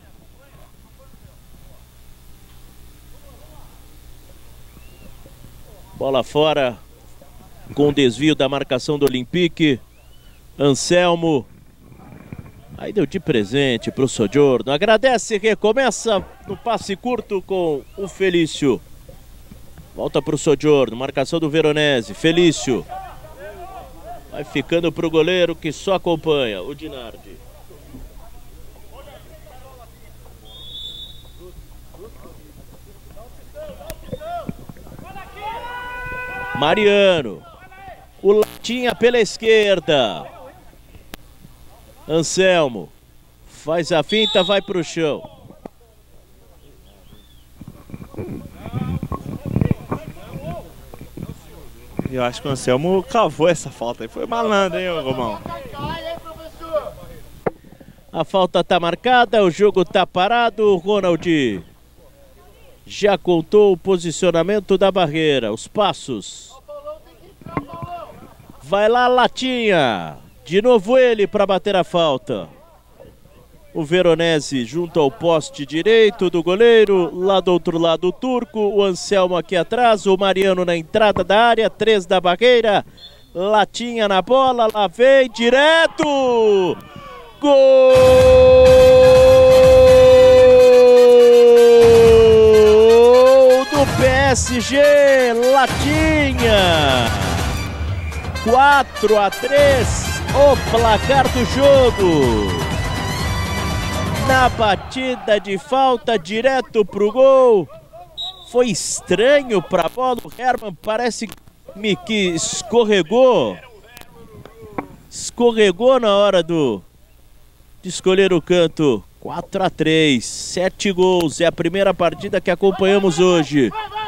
Bola fora, com desvio da marcação do Olympique. Anselmo. Aí deu de presente pro Soggiorno. Agradece, recomeça no passe curto com o Felício. Volta pro Soggiorno, marcação do Veronese. Felício. Vai ficando pro goleiro que só acompanha, o Dinardi. Mariano. O Latinha pela esquerda. Anselmo. Faz a finta, vai pro chão. Eu acho que o Anselmo cavou essa falta aí. Foi malandro, hein, Romão? A falta tá marcada, o jogo tá parado. O Ronald já contou o posicionamento da barreira, os passos. Vai lá, Latinha. De novo ele para bater a falta. O Veronese junto ao poste direito do goleiro. Lá do outro lado o Turco. O Anselmo aqui atrás. O Mariano na entrada da área. Três da barreira. Latinha na bola. Lá vem direto. Gol do P S G. Latinha. quatro a três. O placar do jogo. Na batida de falta, direto pro gol. Foi estranho pra bola. O Herman parece-me que escorregou. Escorregou na hora do, de escolher o canto. quatro a três, sete gols. É a primeira partida que acompanhamos hoje.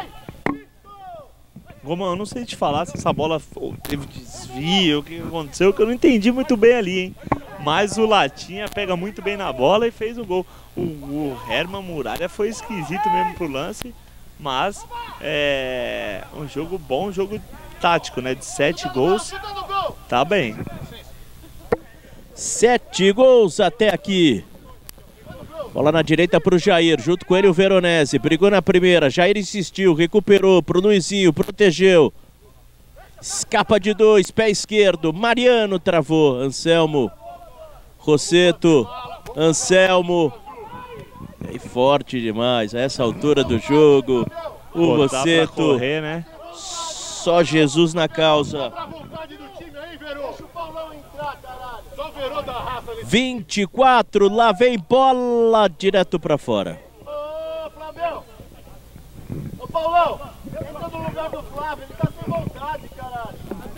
Goma, eu não sei te falar se essa bola teve desvio, o que aconteceu, que eu não entendi muito bem ali, hein? Mas o Latinha pega muito bem na bola e fez o gol. O, o Herman Muralha foi esquisito mesmo pro lance, mas é um jogo bom, um jogo tático, né? De sete gols, tá bem. Sete gols até aqui. Bola na direita pro Jair, junto com ele o Veronese. Brigou na primeira, Jair insistiu, recuperou pro Luizinho, protegeu. Escapa de dois, pé esquerdo, Mariano travou, Anselmo. Rosseto, Anselmo. É forte demais, a essa altura do jogo. O Rosseto. Correr, né? Só Jesus na causa. vinte e quatro, lá vem bola direto pra fora. Ô, Flávio! Ô, Paulão! Entra no lugar do Flávio, ele tá sem vontade, caralho.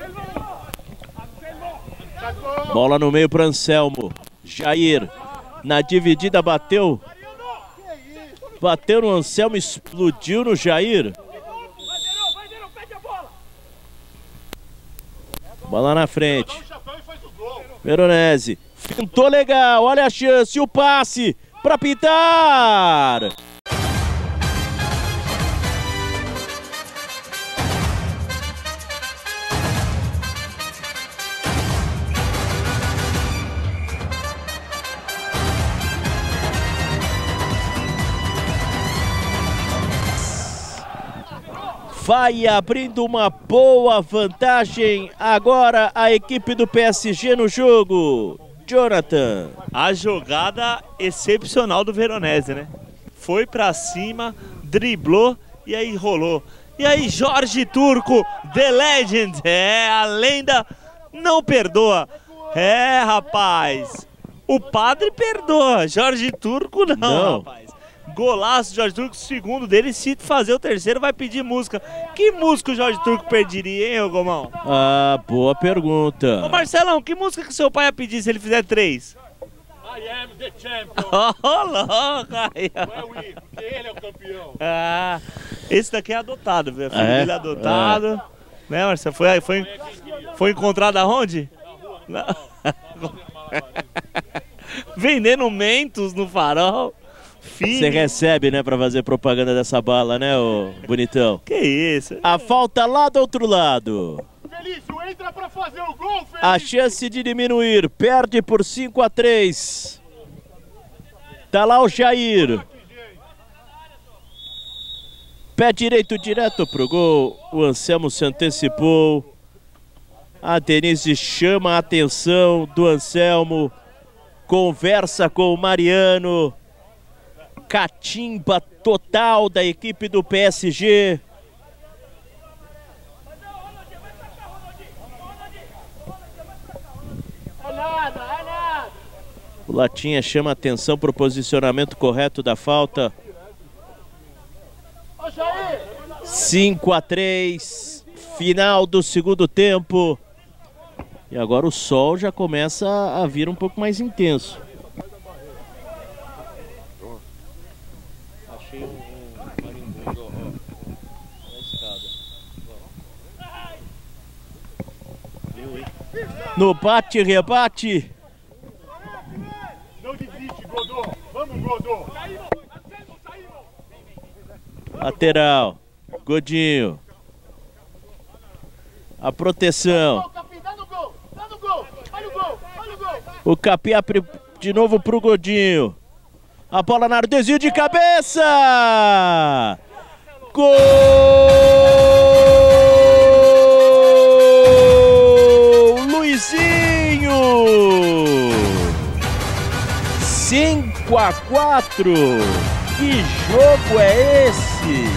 Bola no meio pro Anselmo. Jair, na dividida bateu. Bateu no Anselmo, explodiu no Jair. Bola na frente. Veronese. Pintou legal, olha a chance, o passe para pintar. Vai abrindo uma boa vantagem agora a equipe do P S G no jogo. Jonathan. A jogada excepcional do Veronese, né? Foi pra cima, driblou e aí rolou. E aí Jorge Turco, The Legend, é, a lenda não perdoa. É, rapaz, o padre perdoa, Jorge Turco não, não. rapaz. Golaço do Jorge Turco, segundo dele, se fazer o terceiro vai pedir música. Que música o Jorge Turco pediria, hein, ô Gomão? Ah, boa pergunta. Ô Marcelão, que música que seu pai ia pedir se ele fizer três? I am the champion. Oh, louco aí. Porque ele é o campeão. Ah, esse daqui é adotado, viu? Filho é? dele é adotado. É. Né, Marcelo? Foi, foi, foi encontrado aonde? Na rua. Vendendo mentos no farol. Você recebe, né, pra fazer propaganda dessa bala, né, ô bonitão? Que isso? A falta lá do outro lado. Felício, entra pra fazer o gol, Felício. A chance de diminuir, perde por cinco a três. Tá lá o Jair. Pé direito direto pro gol. O Anselmo se antecipou. A Denise chama a atenção do Anselmo. Conversa com o Mariano. Catimba total da equipe do P S G. O Latinha chama atenção para o posicionamento correto da falta. cinco a três, final do segundo tempo. E agora o sol já começa a vir um pouco mais intenso. Achei um marimbondo na escada. No bate, rebate. Não desiste, Godô. Vamos, Godô. Lateral. Godinho. A proteção. O Capim de novo pro Godinho. A bola na área, desvio de cabeça. Gol! Luizinho! cinco a quatro. Que jogo é esse?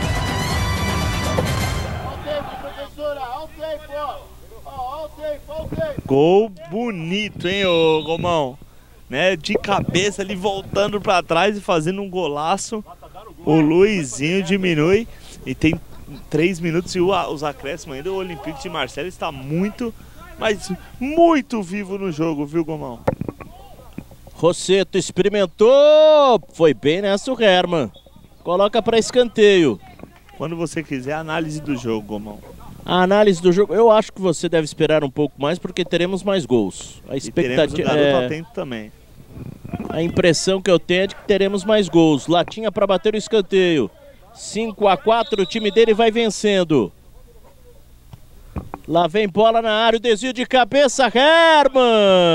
Gol bonito, hein, ô Gomão? Né, de cabeça ali, voltando pra trás e fazendo um golaço. O Luizinho diminui e tem três minutos e o, os acréscimos ainda. O Olympique de Marseille está muito, mas muito vivo no jogo, viu, Gomão? Rosseto experimentou, foi bem nessa o Herman. Coloca para escanteio. Quando você quiser, análise do jogo, Gomão. A análise do jogo, eu acho que você deve esperar um pouco mais porque teremos mais gols. A expectativa, e teremos o garoto atento também. A impressão que eu tenho é de que teremos mais gols. Latinha para bater o escanteio. cinco a quatro, o time dele vai vencendo. Lá vem bola na área, o desvio de cabeça, Herman.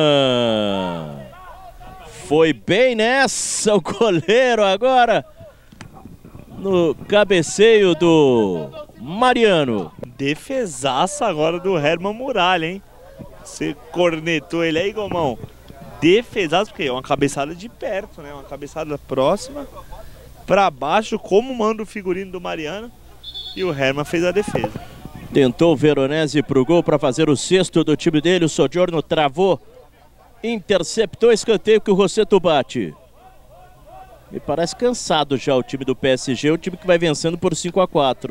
Foi bem nessa o goleiro agora. No cabeceio do Mariano. Defesaça agora do Herman Muralha, hein? Você cornetou ele aí, Gomão. Defesaça, porque é uma cabeçada de perto, né? Uma cabeçada próxima, pra baixo, como manda o figurino do Mariano. E o Herman fez a defesa. Tentou o Veronese pro gol para fazer o sexto do time dele. O Sojourno travou, interceptou, escanteio que o Rosseto bate. Me parece cansado já o time do P S G, o time que vai vencendo por cinco a quatro.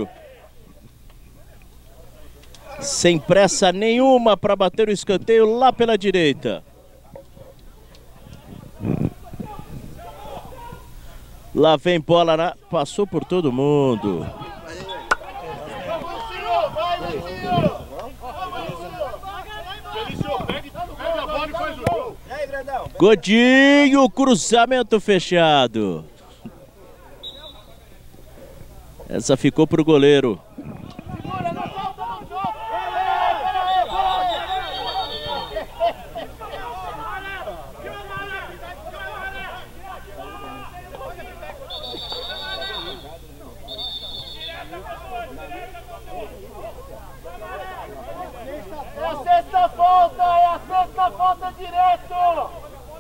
Sem pressa nenhuma para bater o escanteio lá pela direita. Lá vem bola, na... passou por todo mundo. Godinho, cruzamento fechado. Essa ficou pro goleiro. É a sexta falta, é a sexta falta direto!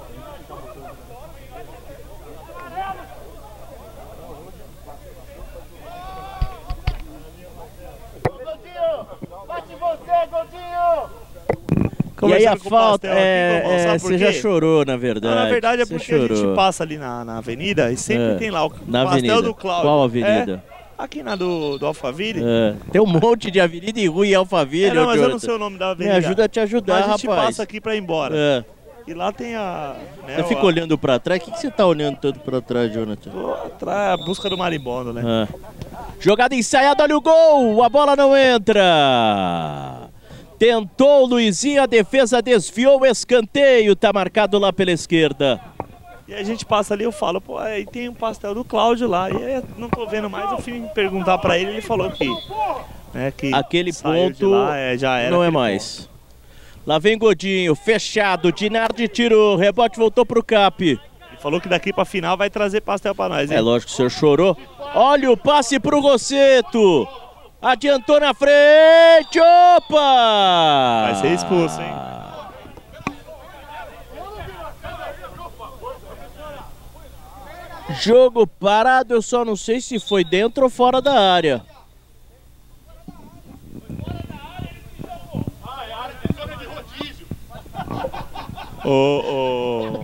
Godinho! Bate você, Godinho! E aí a falta, pastel, é, aqui, é, você já chorou, na verdade. Não, na verdade é você porque chorou. a gente passa ali na, na avenida e sempre É. tem lá o Na pastel avenida. do Cláudio. Qual avenida? É, aqui na do, do Alphaville. É. Tem um monte de avenida e rua em Alphaville. É, não, mas eu Jonathan. não sei o nome da Me avenida. ajuda a te ajudar, Mas a gente rapaz. passa aqui pra ir embora. É. E lá tem a... Né, Você fica a, olhando pra trás? O que, que você tá olhando tanto pra trás, Jonathan? Tô atrás, a busca do marimbondo, né? Ah. Jogada ensaiada, olha o gol! A bola não entra! Tentou o Luizinho, a defesa desviou o escanteio, tá marcado lá pela esquerda. E a gente passa ali, eu falo, pô, aí tem um pastel do Cláudio lá. E aí, não tô vendo mais, eu fui perguntar pra ele, ele falou que... Né, que Aquele saiu de ponto lá, é, já era não é aquele mais. ponto. Lá vem Godinho, fechado, Dinardi tirou, rebote voltou pro Cap. Ele falou que daqui pra final vai trazer pastel pra nós, hein? É lógico que o senhor chorou. Olha o passe pro Rosseto. Adiantou na frente, opa! Vai ser expulso, hein? Jogo parado, eu só não sei se foi dentro ou fora da área. O, o...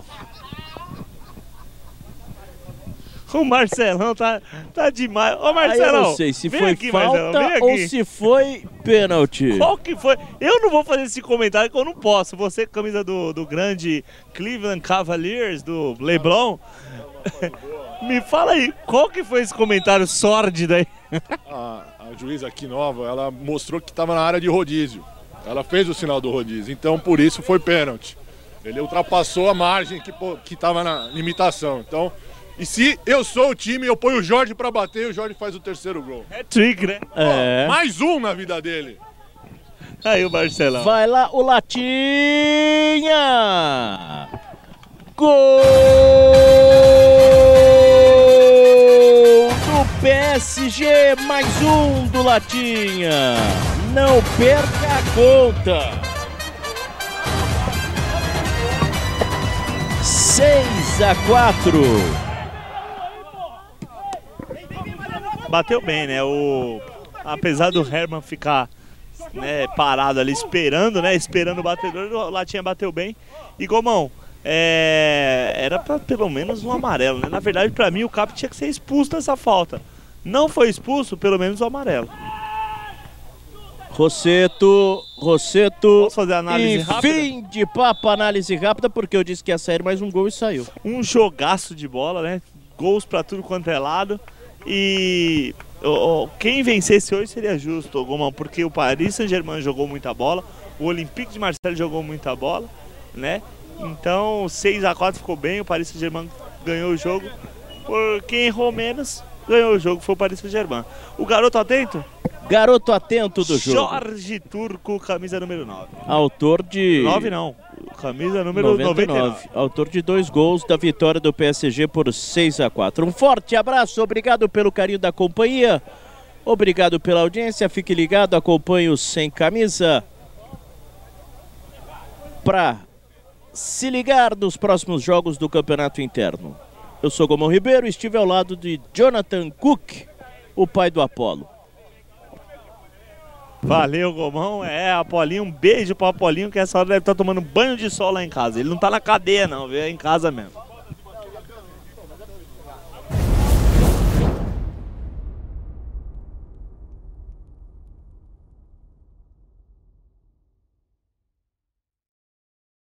o Marcelão tá, tá demais. Ô, Marcelão, Aí eu não sei se vem foi aqui, Marcelão, falta vem ou aqui. se foi pênalti. Qual que foi? Eu não vou fazer esse comentário que eu não posso. Você, camisa do, do grande Cleveland Cavaliers, do LeBron, me fala aí, qual que foi esse comentário sórdido aí? A, a juíza aqui nova, ela mostrou que estava na área de rodízio. Ela fez o sinal do rodízio, então por isso foi pênalti. Ele ultrapassou a margem que que estava na limitação. Então, e se eu sou o time, eu ponho o Jorge para bater e o Jorge faz o terceiro gol. É trick, né? É. Ó, mais um na vida dele. Aí o Marcelão. Vai lá o Latinha! Gol do P S G, mais um do Latinha. Não perca a conta. seis a quatro. Bateu bem, né? O... Apesar do Herman ficar, né, parado ali esperando, né? Esperando o batedor, o Latinha bateu bem. E Gomão, é... era pra pelo menos um amarelo, né? Na verdade, pra mim, o Cap tinha que ser expulso dessa falta. Não foi expulso, pelo menos o amarelo. Rosseto, Rosseto, Vamos fazer a análise e rápida? fim de papo, análise rápida, porque eu disse que ia sair mais um gol e saiu. Um jogaço de bola, né? Gols pra tudo quanto é lado. E oh, oh, quem vencesse hoje seria justo, Gomão, porque o Paris Saint-Germain jogou muita bola, o Olympique de Marseille jogou muita bola, né? Então seis a quatro ficou bem, o Paris Saint-Germain ganhou o jogo. Por quem errou menos, ganhou o jogo, foi o Paris Saint-Germain. O garoto atento? Garoto atento do jogo. Jorge Turco, camisa número nove. Autor de... nove não, camisa número noventa e nove. noventa e nove. Autor de dois gols da vitória do P S G por seis a quatro. Um forte abraço, obrigado pelo carinho da companhia. Obrigado pela audiência, fique ligado, acompanhe o Sem Camisa para se ligar dos próximos jogos do Campeonato Interno. Eu sou Gomão Ribeiro, estive ao lado de Jonathan Cook, o pai do Apolo. Valeu, Gomão. É, Apolinho, um beijo pro Apolinho, que essa hora deve estar tomando banho de sol lá em casa. Ele não tá na cadeia não, viu? É em casa mesmo.